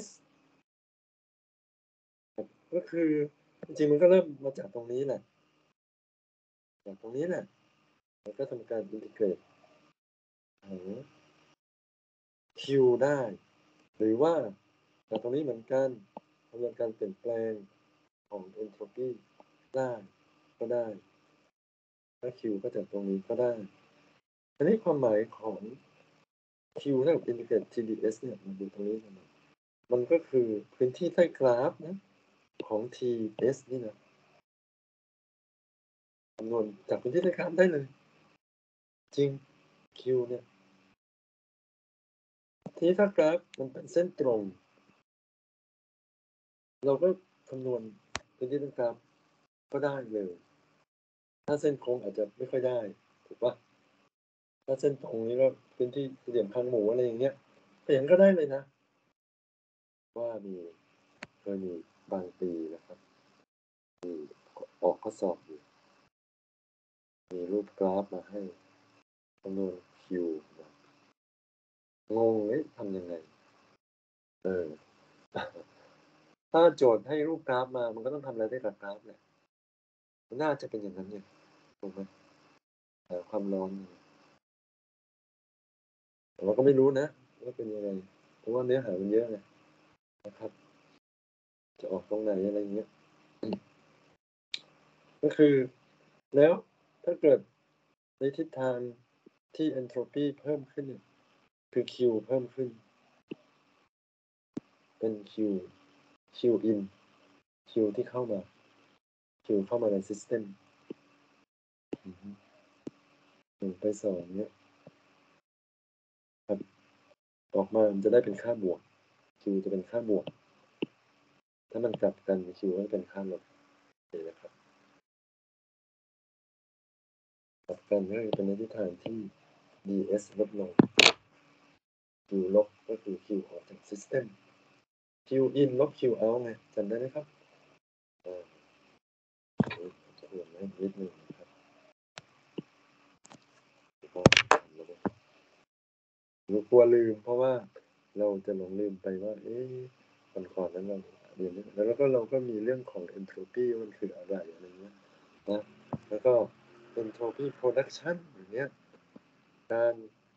ก็คือจริงๆมันก็เริ่มมาจากตรงนี้แหละจากตรงนี้แหละแล้วก็ทำการ integrate หา Q ได้หรือว่าจากตรงนี้เหมือนกันคำนวณการเปลี่ยนแปลงของ entropy ได้ก็ได้ถ้า Q ก็จากตรงนี้ก็ได้อันนี้ความหมายของ Q เท่ากับ integrate TdS เนี่ยมันอยู่ตรงนี้นะมันก็คือพื้นที่ใต้กราฟนะของ TS นี่นะคำนวณจากพื้นที่ใต้กราฟได้เลยจริง Q เนี่ยทีนี้ถ้ากราฟมันเป็นเส้นตรงเราก็คำนวณพื้นที่ใต้กราฟก็ได้เลยถ้าเส้นโค้งอาจจะไม่ค่อยได้ถูกปะถ้าเส้นตรงนี้ก็พื้นที่สี่เหลี่ยมคางหมูอะไรอย่างเงี้ยแต่ยังก็ได้เลยนะว่าเคยมีบางปีนะครับที่ออกข้อสอบอยู่มีรูปกราฟมาให้คำนวณคิวงงเลยทำยังไงเออถ้าโจทย์ให้รูปกราฟมามันก็ต้องทำอะไรได้กับกราฟแหละมันน่าจะเป็นอย่างนั้นเนี่ยถูกไหมความความร้อนแต่ว่าก็ไม่รู้นะว่าเป็นยังไงเพราะว่าเนื้อหามันเยอะไงนะครับ จะออกตรงไหนอะไรเงี้ยก็คือแล้วถ้าเกิดในทิศทางที่ entropy เพิ่มขึ้นเนี่ยคือ Q เพิ่มขึ้นเป็น Q in Q ที่เข้ามา Q เข้ามาใน system 1 ไป 2เนี่ยครับออกมามันจะได้เป็นค่าบวก Q จะเป็นค่าบวกถ้ามันกลับกัน Q ก็จะเป็นค่าลบนี่นะครับกลับกันก็จะเป็นในทิศทางที่ ds ลดลง Q ลบก็คือ Q ออกจาก system Q in ลบ Q out ไงจำได้ไหมครับจะทวนไว้นิดนึงนะครับกลัวลืมเพราะว่าเราจะหลงลืมไปว่าก่อนนั้นเราเรียนแล้วก็เราก็มีเรื่องของ entropy มันคืออะไรอะไรเงี้ยนะแล้วก็ entropy production อย่างเงี้ยการ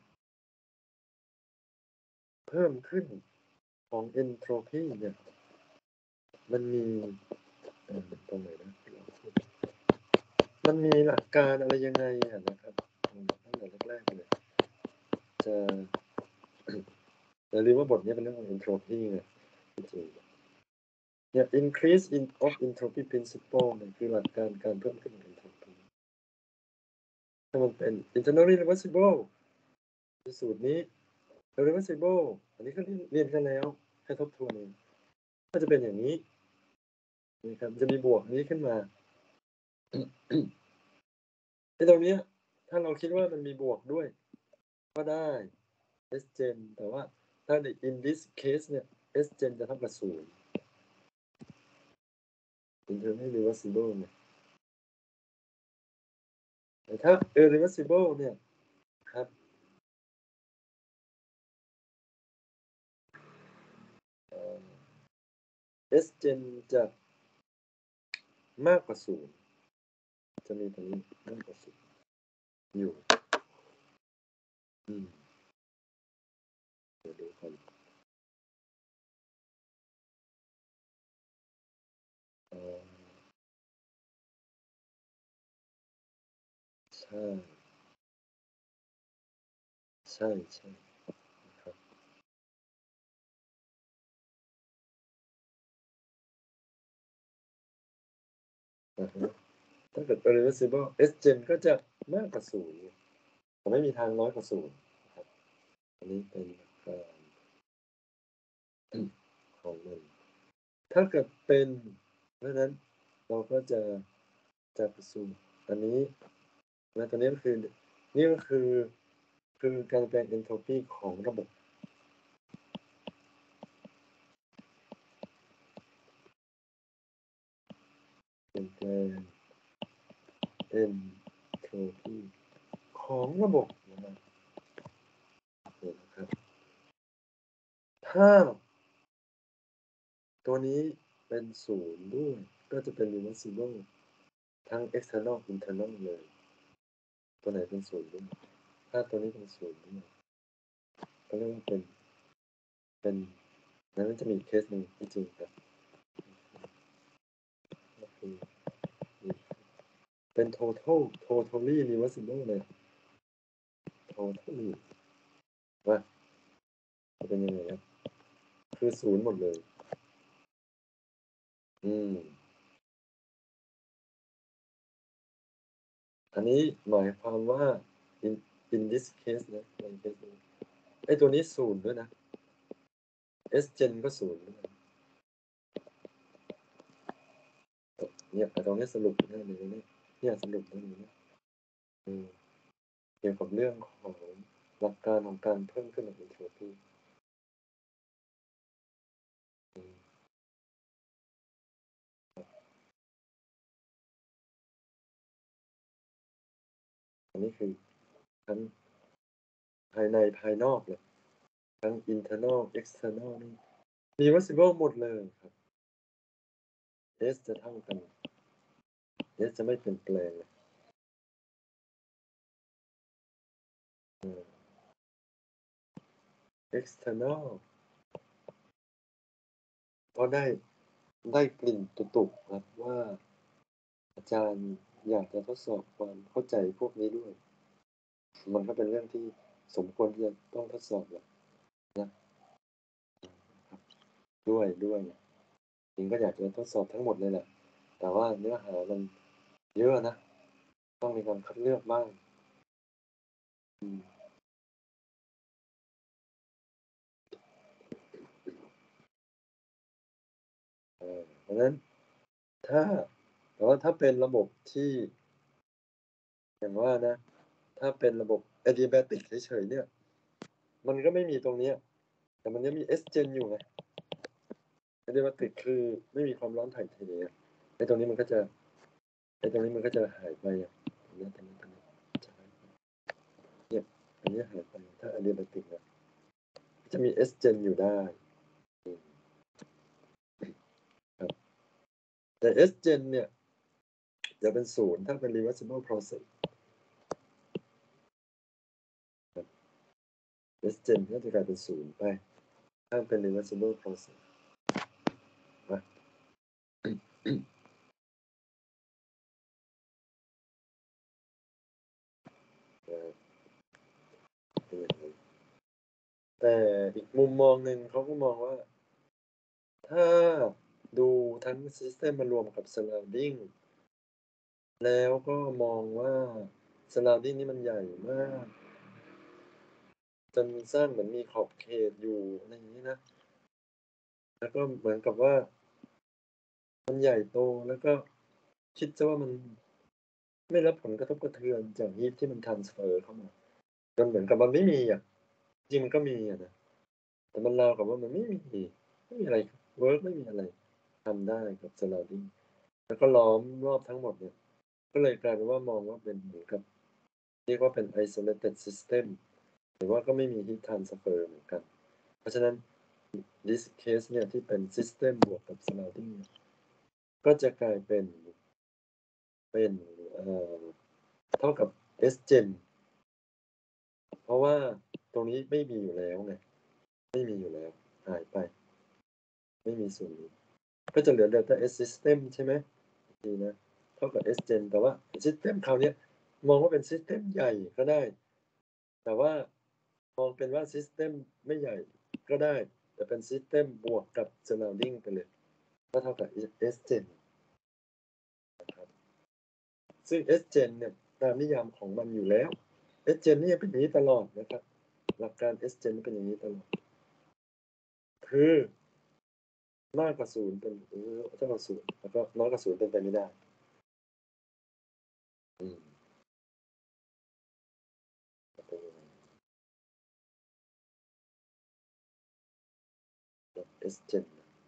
เพิ่มขึ้นของ entropy เนี่ยมันมีตรงไหนนะมันมีหลักการอะไรยังไงนะครับตั้งแต่แรกๆเลยจะอย่าลืมว่าบทนี้เป็นเรื่องของ entropy ไงจริงๆเนี่ย increase of entropy principle เนี่ยคือหลักการการเพิ่มขึ้นของ entropy ถ้ามันเป็น internally reversible ในสูตรนี้ reversible อันนี้ก็เรียนกันแล้วแค่ทบทวนเองก็จะเป็นอย่างนี้นะครับจะมีบวกนี้ขึ้นมาในตรงนี้ถ้าเราคิดว่ามันมีบวกด้วยก็ได้ s gen แต่ว่าถ้าใน in this case เนี่ย s gen จะเท่ากับ0 internally reversible เนี่ยแต่ถ้า irreversible เนี่ยครับs gen จะมากกว่า0จะมีตรงนี้มากกว่า0อยู่เดี๋ยวดูกันใช่ใช่ครับถ้าเกิด irreversible s gen ก็จะมากกว่า0แต่ไม่มีทางน้อยกว่า0ครับอันนี้เป็นของมันถ้าเกิดเป็นเพราะฉะนั้นเราก็จะประสูอันนี้และตัวนี้ก็คือนี่ก็คือการแปลง entropy ของระบบเปลี่ยนแปลง entropy ของระบบนะครับถ้าตัวนี้เป็น0ด้วยก็จะเป็น reversible ทั้ง external internal เลยตัวไหนเป็น0ด้วยถ้าตัวนี้เป็น0ด้วยก็เรียกว่าเป็นนั้นมันจะมีเคสหนึ่งจริงๆครับก็คือเป็น totally reversible เลย totally ว่าจะเป็นยังไงครับคือ0หมดเลยอันนี้หมายความว่า in this case นะในเคสนี้ไอ้ตัวนี้0ด้วยนะ s gen ก็0ด้วยเนี่ยตรงนี้สรุปได้เลยเนี่ยสรุปได้เลยนะเกี่ยวกับเรื่องของหลักการของการเพิ่มขึ้นของ entropy อันนี้คือทั้งภายในภายนอกเลยทั้ง internal external นี่ reversible หมดเลยครับ s จะเท่ากัน s จะไม่เปลี่ยนแปลงเลย external ก็ได้กลิ่นตุๆครับว่าอาจารย์อยากจะทดสอบความเข้าใจพวกนี้ด้วยมันก็เป็นเรื่องที่สมควรที่จะต้องทดสอบแหละนะครับด้วยจริงก็อยากจะทดสอบทั้งหมดเลยแหละแต่ว่าเนื้อหามันเยอะนะต้องมีการคัดเลือกบ้างอืมเพราะฉะนั้นถ้าแต่ว่าถ้าเป็นระบบที่อย่างว่านะถ้าเป็นระบบ adiabatic เฉยๆเนี่ยมันก็ไม่มีตรงเนี้ยแต่มันยังมี S-Gen อยู่ไง adiabatic คือไม่มีความร้อนถ่ายเทอะไอ้ตรงนี้มันก็จะไอ้ตรงนี้มันก็จะหายไปอะตรงนี้จะหายไปเนี่ยอันนี้หายไปถ้า adiabatic นะจะมี S-Gen อยู่ได้อืมครับแต่ S-Gen เนี่ยจะเป็น0ถ้าเป็น reversible process ครับ S-Gen ก็จะกลายเป็น0ไปถ้าเป็น reversible process นะเป็นอย่างนั้นแต่อีกมุมมองหนึ่งเขาก็มองว่าถ้าดูทั้ง system มารวมกับ surrounding แล้วก็มองว่า surrounding นี่มันใหญ่มากจนสร้างเหมือนมีขอบเขตอยู่อะไรอย่างนี้นะแล้วก็เหมือนกับว่ามันใหญ่โตแล้วก็คิดซะว่ามันไม่รับผลกระทบกระเทือนจาก heat ที่มัน transfer เข้ามาจนเหมือนกับมันไม่มีอะจริงมันก็มีอะนะแต่มันราวกับว่ามันไม่มีอะไรเวิร์กไม่มีอะไรทำได้กับ surrounding แล้วก็ล้อมรอบทั้งหมดเนี่ยก็เลยกลายเป็นว่ามองว่าเป็นเหมือนกับเรียกว่าเป็น isolated system หรือว่าก็ไม่มี heat transfer เหมือนกันเพราะฉะนั้น this case เนี่ยที่เป็น system บวกกับ surrounding เนี่ยก็จะกลายเป็นเท่ากับ S-Gen เพราะว่าตรงนี้ไม่มีอยู่แล้วไงไม่มีอยู่แล้วหายไปไม่มีส่วนนี้ก็จะเหลือ delta S system ใช่ไหมดีนะเท่ากับ S-Gen แต่ว่า system คราวเนี้ยมองว่าเป็น system ใหญ่ก็ได้แต่ว่ามองเป็นว่า system ไม่ใหญ่ก็ได้แต่เป็น system บวกกับ surrounding ไปเลยก็เท่ากับ S-Gen นะครับซึ่ง S-Gen เนี่ยตามนิยามของมันอยู่แล้ว S-Gen นี่ยังเป็นอย่างนี้ตลอดนะครับหลักการ S-Gen เป็นอย่างนี้ตลอดคือมากกว่า0เป็นเท่ากับ0แล้วก็น้อยกว่า0เป็นไปไม่ได้อืมเป็นยังไงแบบ S-Gen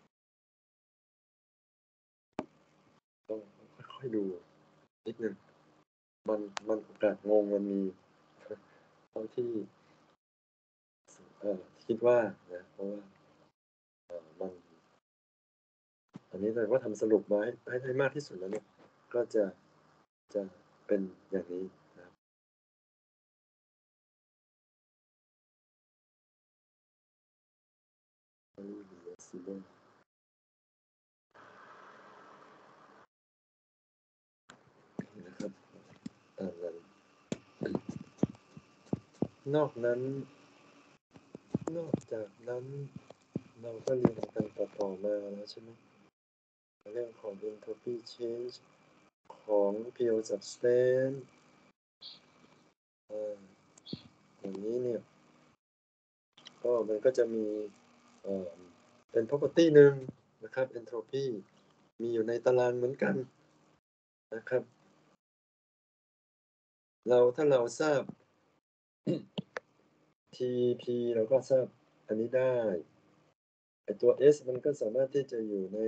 ต้องค่อยๆดูนิดหนึ่งมันโอกาสงงมันมีเท่าที่คิดว่านะเพราะว่ามันอันนี้เราก็ทำสรุปมาให้ได้มากที่สุดแล้วเนี่ยก็จะเป็นอย่างนี้นะครับ reversible นะครับตามนั้นนอกนั้นนอกจากนั้นเราก็เรียนกันต่อมาแล้วใช่ไหมเรื่องของ entropy change ของ pure substance อาอย่างนี้เนี่ยก็มันก็จะมีเอ่อเป็น property หนึ่งนะครับ entropy มีอยู่ในตารางเหมือนกันนะครับถ้าเราทราบ TP เราก็ทราบอันนี้ได้ไอ้ตัว S มันก็สามารถที่จะอยู่ใน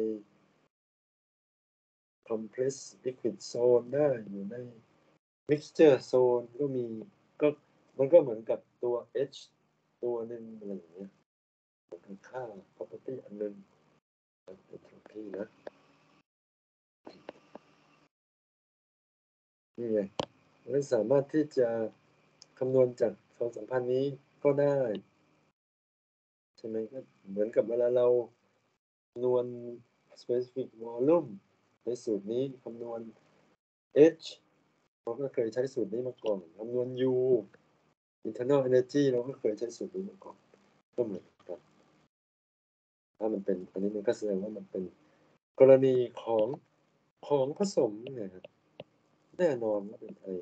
compressed liquid zone ได้อยู่ใน mixture zone ก็มีก็มันก็เหมือนกับตัว H ตัวหนึ่งอะไรอย่างเงี้ยเป็นค่า property อันหนึ่งของ entropy นะนี่ไงมันสามารถที่จะคำนวณจากความสัมพันธ์นี้ก็ได้ช่ไหมก็เหมือนกับเวลาเราคำนวณ specific volume ในสูตรนี้คำนวณ h เราก็เคยใช้สูตรนี้มาก่อนคำนวณ u internal energy เราก็เคยใช้สูตรนี้มาก่อนก็เหมือนกันถ้ามันเป็นอันนี้มันก็แสดงว่ามันเป็นกรณีของผสมเนี่ยครับแน่นอนว่าเป็นไอ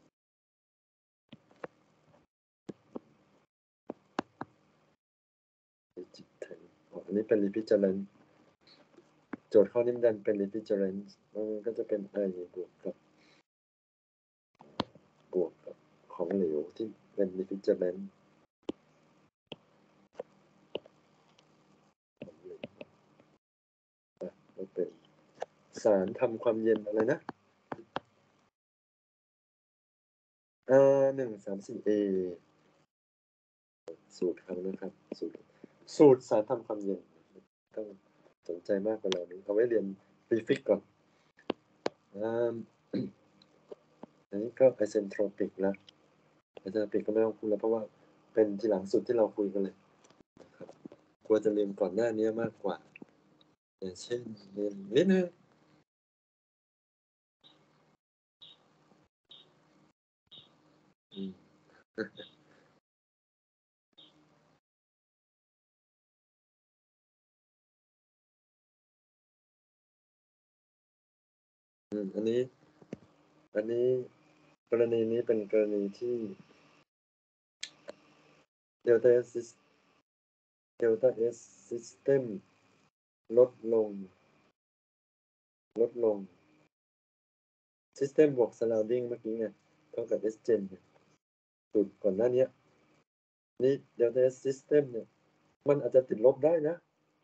อันนี้เป็น refrigerant โจทย์ข้อนี้ดันเป็น refrigerant มันก็จะเป็นไอบวกกับของเหลวที่เป็น refrigerant มันเป็นสารทำความเย็นอะไรนะ134A สูตรเขานะครับสูตรสารทำความเย็นต้องสนใจมากกว่าเรานี้เอาไว้เรียนพรีฟิกก่อนอันนี้ก็ไอเซนโทรปิกแล้วไอเซนโทรปิกก็ไม่ต้องพูดแล้วเพราะว่าเป็นทีหลังสุดที่เราคุยกันเลยครับกลัวจะลืมก่อนหน้านี้มากกว่าอย่างเช่นเรียนนิดนึงอันนี้กรณีนี้เป็นกรณีที่เดลต้าเอสซิสเต็มลดลงซิสเต็มบวก surrounding เมื่อกี้ไงเท่ากับ S gen สูตรก่อนหน้านี้นี่เดลต้าซิสเต็มเนี่ยมันอาจจะติดลบได้นะ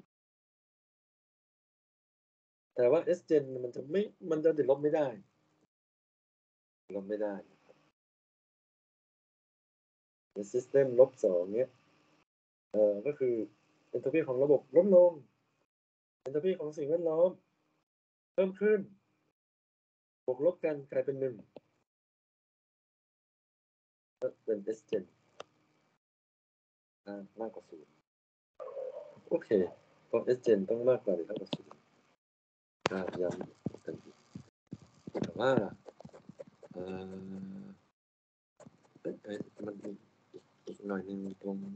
แต่ว่า S gen มันจะติดลบไม่ได้ลบไม่ได้ซิสเต็ม-2เนี้ยก็คือ entropy ของระบบลดลง entropy ของสิ่งแวดล้อมเพิ่มขึ้นบวกลบกันกลายเป็น1ก็เป็น S gen มากกว่า0โอเคเพราะ S gen ต้องมากกว่าหรือเท่ากับ0ย้ำกันอีกแต่ว่ามันมีอีกหน่อยหนึ่งตรงนี้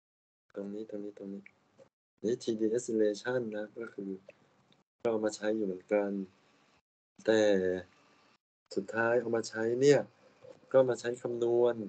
นี่ TD oscillation นะก็คือเราเอามาใช้อยู่เหมือนกันแต่สุดท้ายเอามาใช้เนี่ยก็มาใช้คำนวณ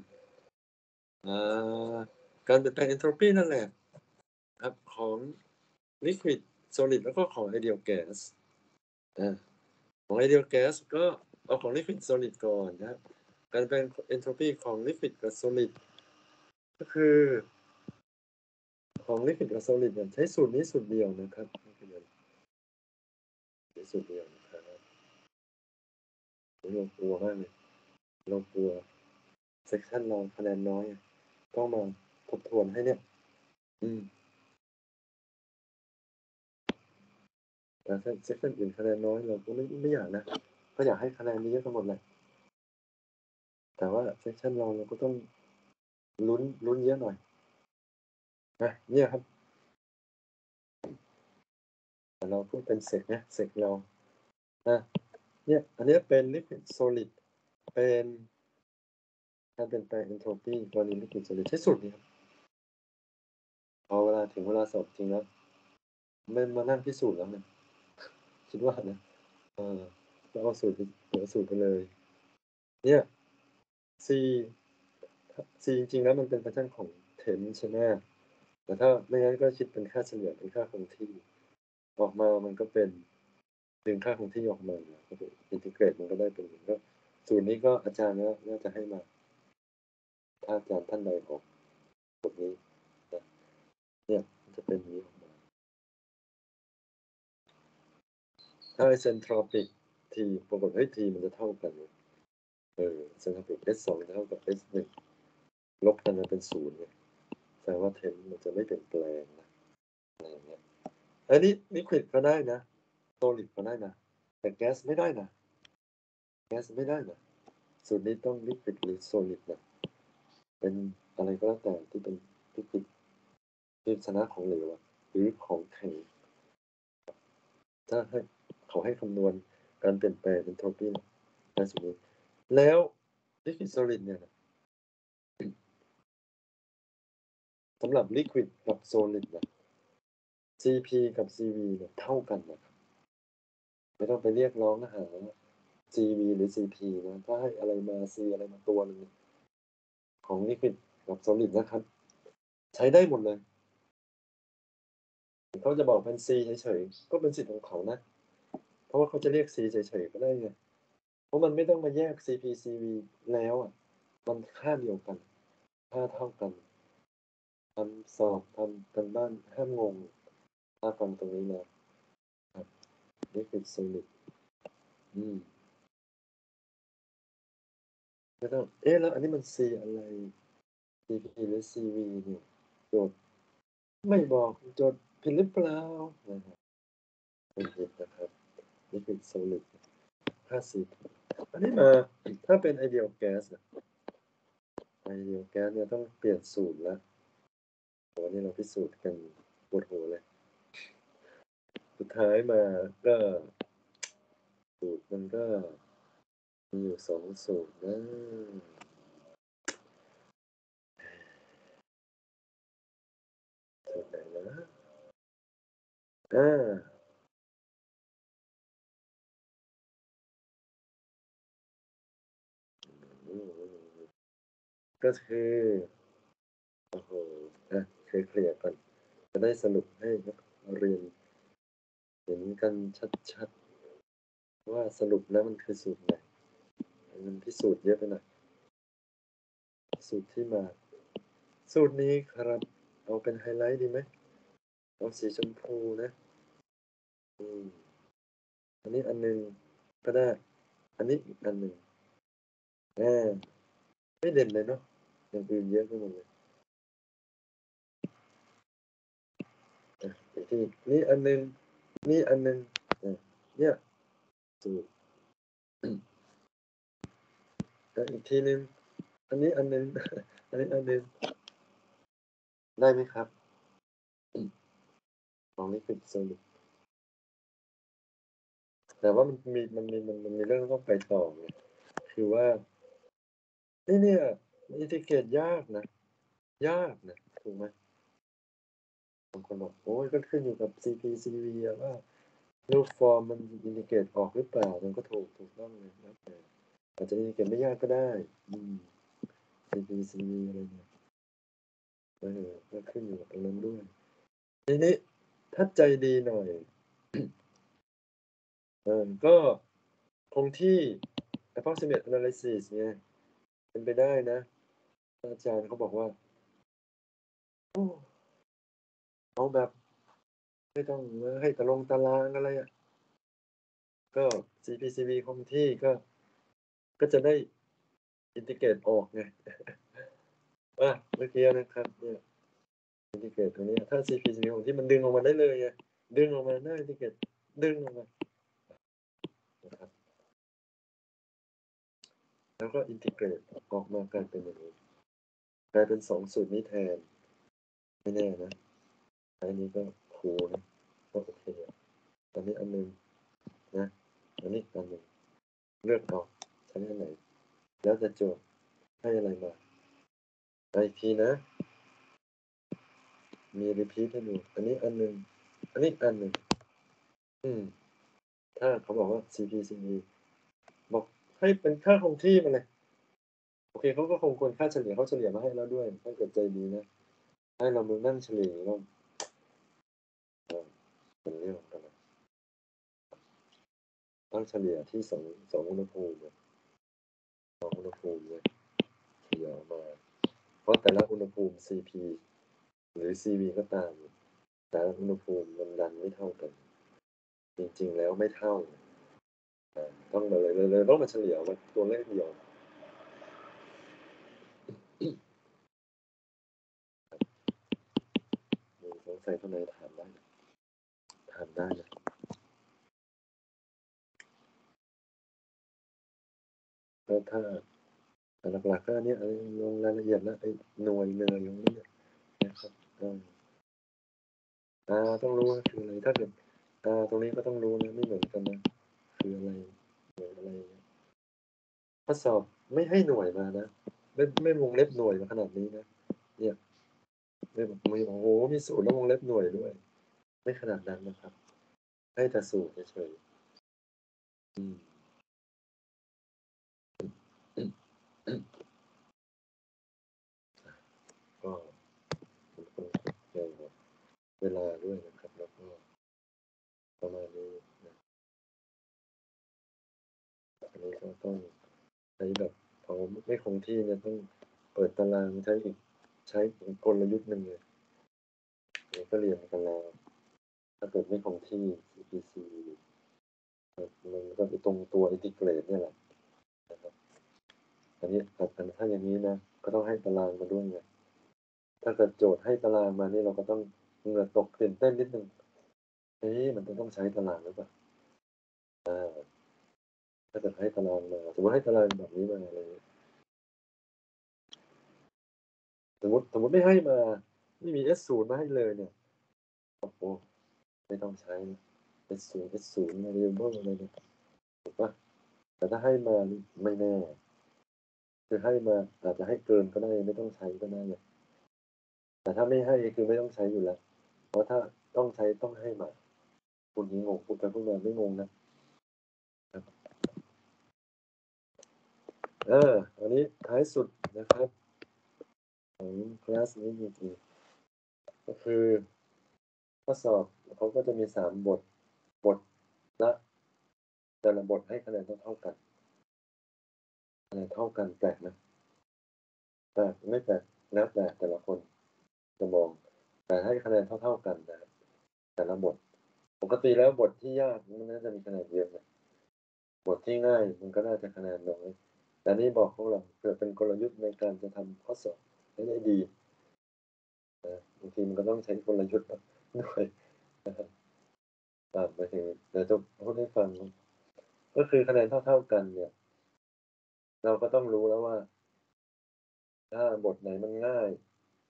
การเปลี่ยนแปลง entropy นั่นแหละครับของ liquid solid แล้วก็ของ ideal gas ของ ideal gas ก็เอาของ liquid solid ก่อนนะครับการเปลี่ยน entropy ของ liquid กับ solid ก็คือของ liquid กับ solid ใช้สูตรนี้สูตรเดียวนะครับสูตรเดียวนะครับเรากลัวมากเลยเรากลัว section เราคะแนนน้อยต้องมาทบทวนให้เนี่ยแต่ถ้า section อื่นคะแนนน้อยเราก็ไม่อยากนะก็อยากให้คะแนนเยอะทั้งหมดแหละแต่ว่า section เราก็ต้องลุ้นเยอะหน่อยเนี่ยครับแต่เราพูดเป็นเสกนะเสกเราเนี่ยอันนี้เป็น liquid solid เป็นการเปลี่ยนแปลง entropy กรณี liquid solid ใช้สูตรนี้ครับพอเวลาถึงเวลาสอบจริงแล้วไม่มานั่งพิสูจน์แล้วเนี่ยคิดว่านะเราเอาสูตรไปเลยเนี่ย c จริงๆแล้วมันเป็นฟังก์ชันของ temp ใช่ไหมแต่ถ้าไม่งั้นก็คิดเป็นค่าเฉลี่ยเป็นค่าคงที่ออกมามันก็เป็นดึงค่าคงที่ออกมาก็คืออินทิเกรตมันก็ได้เป็นก็สูตรนี้ก็อาจารย์น่าจะให้มาถ้าอาจารย์ท่านใดออกบทนี้นะเนี่ยมันจะเป็นอย่างนี้ออกมาถ้าไอเซนโทรปิก t ปรากฏt มันจะเท่ากันเซนโทรปิก s2 จะเท่ากับ s1 ลบกันมาเป็น0เนี่ยแสดงว่าเทมมันจะไม่เปลี่ยนแปลงนะอะไรอย่างเงี้ยอันนี้ลิควิดก็ได้นะโซลิดก็ได้นะแต่แก๊สไม่ได้นะสูตรนี้ต้องลิควิดหรือโซลิดนะเป็นอะไรก็แล้วแต่ที่เป็นลิควิดคือชนะของเหลวหรือของแข็งถ้าให้เขาให้คำนวณการเปลี่ยนแปลง entropy ในส่วนนี้แล้ว liquid solid เนี่ยนะสำหรับ liquid กับ solid นะ CP กับ CV เนี่ยเท่ากันนะครับไม่ต้องไปเรียกร้องหา CV หรือ CP นะถ้าให้อะไรมา C อะไรมาตัวนึงของ liquid กับ solid นะครับใช้ได้หมดเลยเขาจะบอกเป็น C เฉยๆก็เป็นสิทธิ์ของเขานะเพราะว่าเขาจะเรียก C เฉยๆก็ได้ไงเพราะมันไม่ต้องมาแยก CP CV แล้วมันค่าเดียวกันค่าเท่ากันทำสอบทำกันบ้านห้ามงงถ้าฟังตรงนี้นะครับนี่คือ solid ไม่ต้องแล้วอันนี้มัน C อะไร CP หรือ CV เนี่ยโจทย์ไม่บอกโจทย์ผิดหรือเปล่านะครับไม่ผิดนะครับนี่คือ solid ค่า C อันนี้มาถ้าเป็น ideal gas ideal gas เนี่ยต้องเปลี่ยนสูตรแล้ววันนี้เราพิสูจน์กันปวดหัวเลยสุดท้ายมาก็สูตรมันก็มีอยู่2สูตรนะสูตรไหนนะอืมก็คือโอ้โหเคลียร์ก่อนจะได้สรุปให้นักเรียนเห็นกันชัดๆว่าสรุปแล้วมันคือสูตรไหนมันพิสูจน์เยอะไปหน่อยสูตรที่มาสูตรนี้ครับเอาเป็นไฮไลท์ดีไหมเอาสีชมพูนะอืมอันนี้อันหนึ่งก็ได้อันนี้อีกอันหนึ่งไม่เด่นเลยเนาะอย่างอื่นเยอะไปหมดเลยอีกทีนี่อันหนึ่งนี่อันหนึ่งเนี่ยสูตรแล้วอีกทีหนึ่งอันนี้อันหนึ่งอันนี้อันหนึ่งได้ไหมครับของนี้คือสรุปแต่ว่ามันมีเรื่องต้องไปต่อไงคือว่าเนี่ยอินทิเกรตยากนะยากนะถูกไหมบางคนบอกโอ้ยก็ขึ้นอยู่กับ CP/CV ว่ารูปฟอร์มมันอินทิเกรตออกหรือเปล่ามันก็ถูกต้องเลยแล้วแต่อาจจะอินทิเกรตไม่ยากก็ได้CP/CV อะไรเนี่ยก็ขึ้นอยู่กับตรงนั้นด้วยทีนี้ถ้าใจดีหน่อยก็คงที่ approximate analysis ไงเป็นไปได้นะอาจารย์เขาบอกว่าโอ้เอาแบบไม่ต้องให้ตารางอะไรก็ CP/CV คงที่ก็จะได้อินทิเกรตออกไงเมื่อกี้นะครับเนี่ยอินทิเกรตตรงนี้ถ้า CP/CV คงที่มันดึงออกมาได้เลยไงดึงออกมาได้อินทิเกรตดึงออกมานะครับแล้วก็อินทิเกรตออกมากลายเป็นอย่างนี้กลายเป็น2สูตรนี้แทนไม่แน่นะอันนี้ก็คูลนะก็โอเคอันนี้อันหนึ่งนะอันนี้อันหนึ่งเลือกเอาใช้อันไหนแล้วแต่โจทย์ให้อะไรมาอีกทีนะมี repeat ให้ดูอันนี้อันหนึ่งอันนี้อันหนึ่งอืมถ้าเขาบอกว่า CP/CV บอกให้เป็นค่าคงที่มาเลยโอเคเขาก็คงควรค่าเฉลี่ยเขาเฉลี่ยมาให้แล้วด้วยถ้าเกิดใจดีนะให้เรามานั่งเฉลี่ยก็เป็นเรื่องกันนะตั้งเฉลี่ยที่สองอุณหภูมิอุณหภูมิเลยเฉลี่ยออกมาเพราะแต่ละอุณหภูมิ CP หรือ CV ก็ตามแต่ละอุณหภูมิมันดันไม่เท่ากันจริงๆแล้วไม่เท่าต้องมาเลยต้องมาเฉลี่ยมาตัวเลขเดียวสงสัยคนไหนถามได้นะแล้วถ้าหลักๆก็อันนี้ลงรายละเอียดแล้วไอ้หน่วยเนยตรงนี้นะครับต้องรู้ว่าคืออะไรถ้าเกิดตรงนี้ก็ต้องรู้นะไม่เหมือนกันนะคืออะไรหน่วยอะไรข้อสอบไม่ให้หน่วยมานะไม่วงเล็บหน่วยมาขนาดนี้นะเนี่ยไม่บอกไม่โอ้โหมีสูตรแล้ววงเล็บหน่วยด้วยไม่ขนาดนั้นนะครับให้แต่สูตรเฉยๆก็ผมคงเกี่ยวกับเวลาด้วยนะครับแล้วก็ประมาณนี้นะอันนี้ก็ต้องใช้แบบพอไม่คงที่เนี่ยต้องเปิดตารางใช้อีกกลยุทธ์หนึ่งเลยเราก็เรียนกันแล้วถ้าเกิดไม่คงที่ CPC มันก็ไปตรงตัว integrate เนี่ยแหละนะครับอันนี้แต่ถ้าอย่างนี้นะก็ต้องให้ตารางมาด้วยไงถ้าเกิดโจทย์ให้ตารางมานี่เราก็ต้องเหงื่อตกตื่นเต้นนิดนึงมันจะต้องใช้ตารางหรือเปล่าถ้าเกิดให้ตารางมาสมมติให้ตารางแบบนี้มาเลยสมมติไม่ให้มาไม่มี S0 มาให้เลยเนี่ยโอ้โหไม่ต้องใช้ S0 variable อะไรเนี่ยถูกปะแต่ถ้าให้มาไม่แน่คือให้มาอาจจะให้เกินก็ได้ไม่ต้องใช้ก็ได้เนี่ยแต่ถ้าไม่ให้คือไม่ต้องใช้อยู่แล้วเพราะถ้าต้องใช้ต้องให้มาคุณนี้งงพูดไปพูดมาไม่งงนะครับอันนี้ท้ายสุดนะครับของคลาสนี้จริงๆก็คือข้อสอบเขาก็จะมี3 บทละแต่ละบทให้คะแนนเท่ากันคะแนนเท่ากันแปลกไหมแปลกไม่แปลกแล้วแต่ละคนจะมองแต่ให้คะแนนเท่ากันนะแต่ละบทปกติแล้วบทที่ยากมันน่าจะมีคะแนนเยอะนะบทที่ง่ายมันก็น่าจะคะแนนน้อยแต่นี่บอกพวกเราเพื่อเป็นกลยุทธ์ในการจะทำข้อสอบให้ได้ดีนะบางทีมันก็ต้องใช้กลยุทธ์ด้วยนะครับหมายถึงเดี๋ยวจะพูดให้ฟังก็คือคะแนนเท่ากันเนี่ยเราก็ต้องรู้แล้วว่าถ้าบทไหนมันง่าย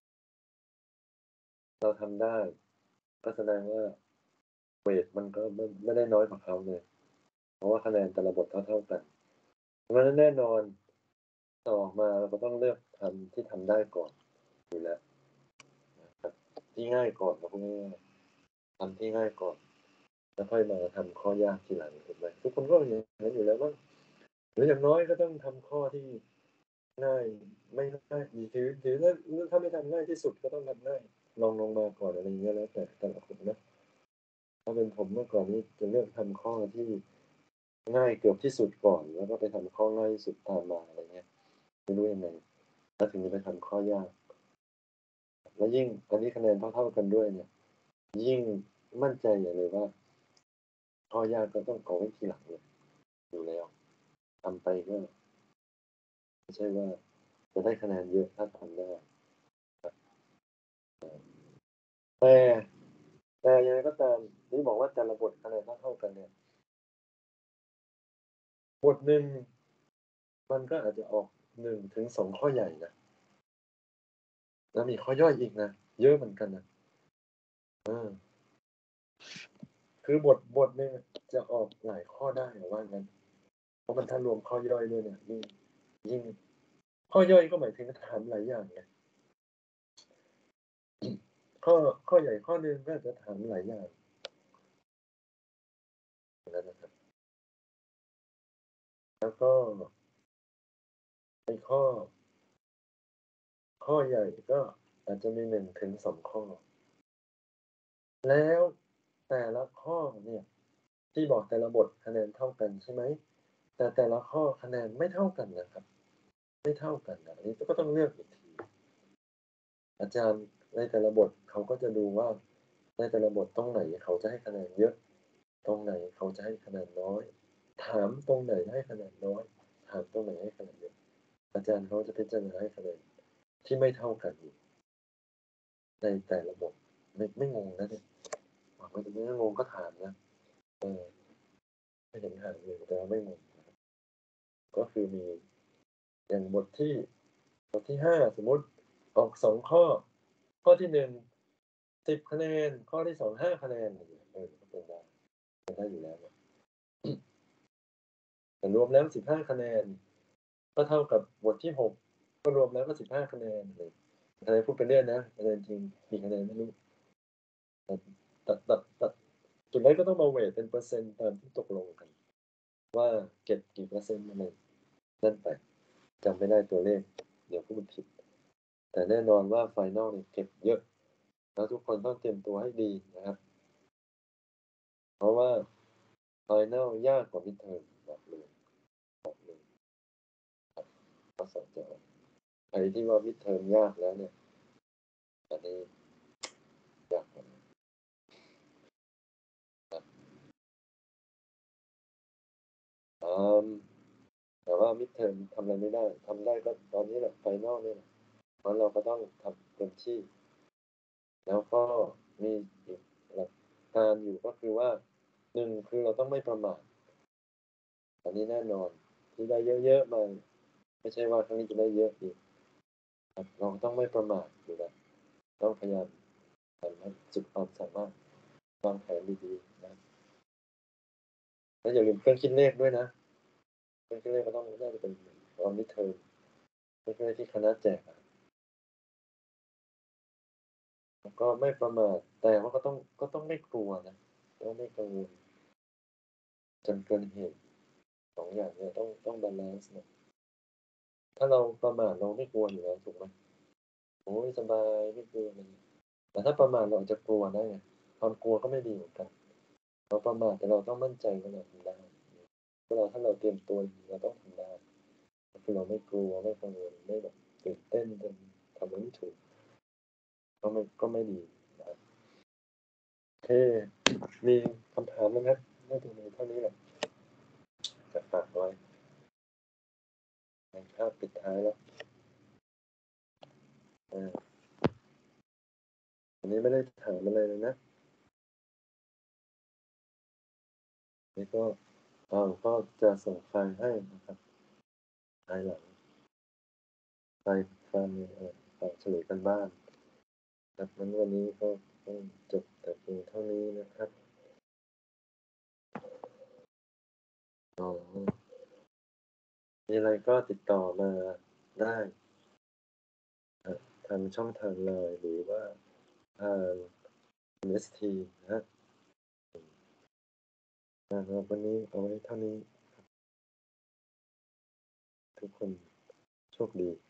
เราทำได้ก็แสดงว่าเวทมันก็ไม่ได้น้อยกว่าเขาเลยเพราะว่าคะแนนแต่ละบทเท่ากันเพราะฉะนั้นแน่นอนต่อมาเราก็ต้องเลือกทำที่ทำได้ก่อนอยู่แล้วนะครับที่ง่ายก่อนเราพูดง่ายๆทำที่ง่ายก่อนแล้วค่อยมาทำข้อยากทีหลังถูกไหมทุกคนก็อย่างนั้นอยู่แล้วมั้งหรืออย่างน้อยก็ต้องทำข้อที่ง่ายไม่ง่ายหรือถ้าไม่ทำง่ายที่สุดก็ต้องทำง่ายลงมาก่อนอะไรอย่างเงี้ยแล้วแต่ละคนนะถ้าเป็นผมเมื่อก่อนนี้จะเลือกทำข้อที่ง่ายเกือบที่สุดก่อนแล้วก็ไปทำข้อง่ายที่สุดตามมาอะไรเงี้ยไม่รู้ยังไงแล้วถึงจะไปทำข้อยากแล้วยิ่งอันนี้คะแนนเท่ากันด้วยเนี่ยยิ่งมั่นใจอย่างเลยว่าข้อยากก็ต้องเอาไว้ทีหลังเลยอยู่แล้วทำไปก็ไม่ใช่ว่าจะได้คะแนนเยอะถ้าทำได้แต่แต่ยังไงก็ตามนี่บอกว่าแต่ละบทคะแนนเท่ากันเนี่ยบทหนึ่งมันก็อาจจะออก1 ถึง 2ข้อใหญ่นะแล้วมีข้อย่อยอีกนะเยอะเหมือนกันนะเออคือบทหนึ่งจะออกหลายข้อได้ว่างั้นเพราะมันถ้ารวมข้อย่อยด้วยเนี่ยยิ่งข้อย่อยก็หมายถึงถามหลายอย่างไงข้อข้อใหญ่ข้อหนึ่งก็อาจจะถามหลายอย่างนั้นนะครับแล้วก็ในข้อใหญ่ก็อาจจะมี1 ถึง 2 ข้อแล้วแต่ละข้อเนี่ยที่บอกแต่ละบทคะแนนเท่ากันใช่ไหมแต่แต่ละข้อคะแนนไม่เท่ากันนะครับไม่เท่ากันนะอันนี้ก็ต้องเลือกอีกทีอาจารย์ในแต่ละบทเขาก็จะดูว่าในแต่ละบทตรงไหนเขาจะให้คะแนนเยอะตรงไหนเขาจะให้คะแนนน้อยถามตรงไหนให้คะแนนน้อยถามตรงไหนให้คะแนนเยอะอาจารย์เขาจะพิจารณาให้คะแนนที่ไม่เท่ากันอยู่ในแต่ละบทไม่งงนะเนี่ยไม่งงก็ถามนะเออไม่เห็นห่างเลยแต่ว่าไม่งงนะครับก็คือมีอย่างบทที่5สมมุติออก2 ข้อข้อที่1 10 คะแนน ข้อที่ 2 5 คะแนนก็เป็นได้อยู่แล้วนะแต่รวมแล้ว 15 คะแนน ก็เท่ากับบทที่ 6 ก็รวมแล้วก็ 15 คะแนนคะแนนพูดไปเรื่อยนะคะแนนจริงกี่คะแนนไม่รู้แต่สุดท้ายก็ต้องมาเวตเป็นเปอร์เซ็นต์ตามที่ตกลงกันว่าเก็บกี่เปอร์เซ็นต์อะไรนั่นไปจำไม่ได้ตัวเลขเดี๋ยวพูดผิดแต่แน่นอนว่าไฟนอลเนี่ยเก็บเยอะแล้วทุกคนต้องเตรียมตัวให้ดีนะครับเพราะว่าไฟนอลยากกว่ามิดเทอมบอกเลยข้อสอบจะออกใครที่ว่ามิดเทอมยากแล้วเนี่ยอันนี้ยากกว่าครับอืมแต่ว่ามิดเทอมทำอะไรไม่ได้ทำได้ก็ตอนนี้แหละไฟนอลเนี่ยแหละเพราะเราก็ต้องทำเต็มที่แล้วก็มีอีกหลักการอยู่ก็คือว่า1คือเราต้องไม่ประมาทอันนี้แน่นอนที่ได้เยอะๆมาไม่ใช่ว่าครั้งนี้จะได้เยอะอีกครับเราต้องไม่ประมาทอยู่แล้วต้องพยายามทำให้สุดความสามารถวางแผนดีๆนะแล้วอย่าลืมเครื่องคิดเลขด้วยนะเครื่องคิดเลขก็ต้องน่าจะเป็นตอนมิดเทอมเครื่องคิดเลขที่คณะแจกอะแล้วก็ไม่ประมาทแต่ว่าก็ต้องไม่กลัวนะต้องไม่กังวลจนเกินเหตุ2อย่างเนี่ยต้องบาลันซ์นะถ้าเราประมาทเราไม่กลัวอยู่แล้วถูกไหมโอ้ยสบายไม่กลัวอะไรงี้แต่ถ้าประมาทเราอาจจะกลัวได้ไงความกลัวก็ไม่ดีเหมือนกันเราประมาทแต่เราต้องมั่นใจว่าเราทำได้ถ้าเราเตรียมตัวดีเราต้องทำได้คือเราไม่กลัวไม่กังวลไม่แบบตื่นเต้นจนทำอะไรไม่ถูกก็ไม่ดีนะครับโอเคมีคำถามไหมครับน่าจะมีเท่านี้แหละจะฝากไว้ในภาพปิดท้ายแล้วอันนี้ไม่ได้ถามอะไรเลยนะนี่ก็ก็จะส่งไฟล์ให้นะครับภายหลังไฟล์เฉลยกันบ้านครับงั้นวันนี้ก็ต้องจบแต่เพียงเท่านี้นะครับอ๋อมีอะไรก็ติดต่อมาได้ทางช่องทาง LINE หรือว่าทาง MST นะครับวันนี้เอาไว้เท่านี้ทุกคนโชคดี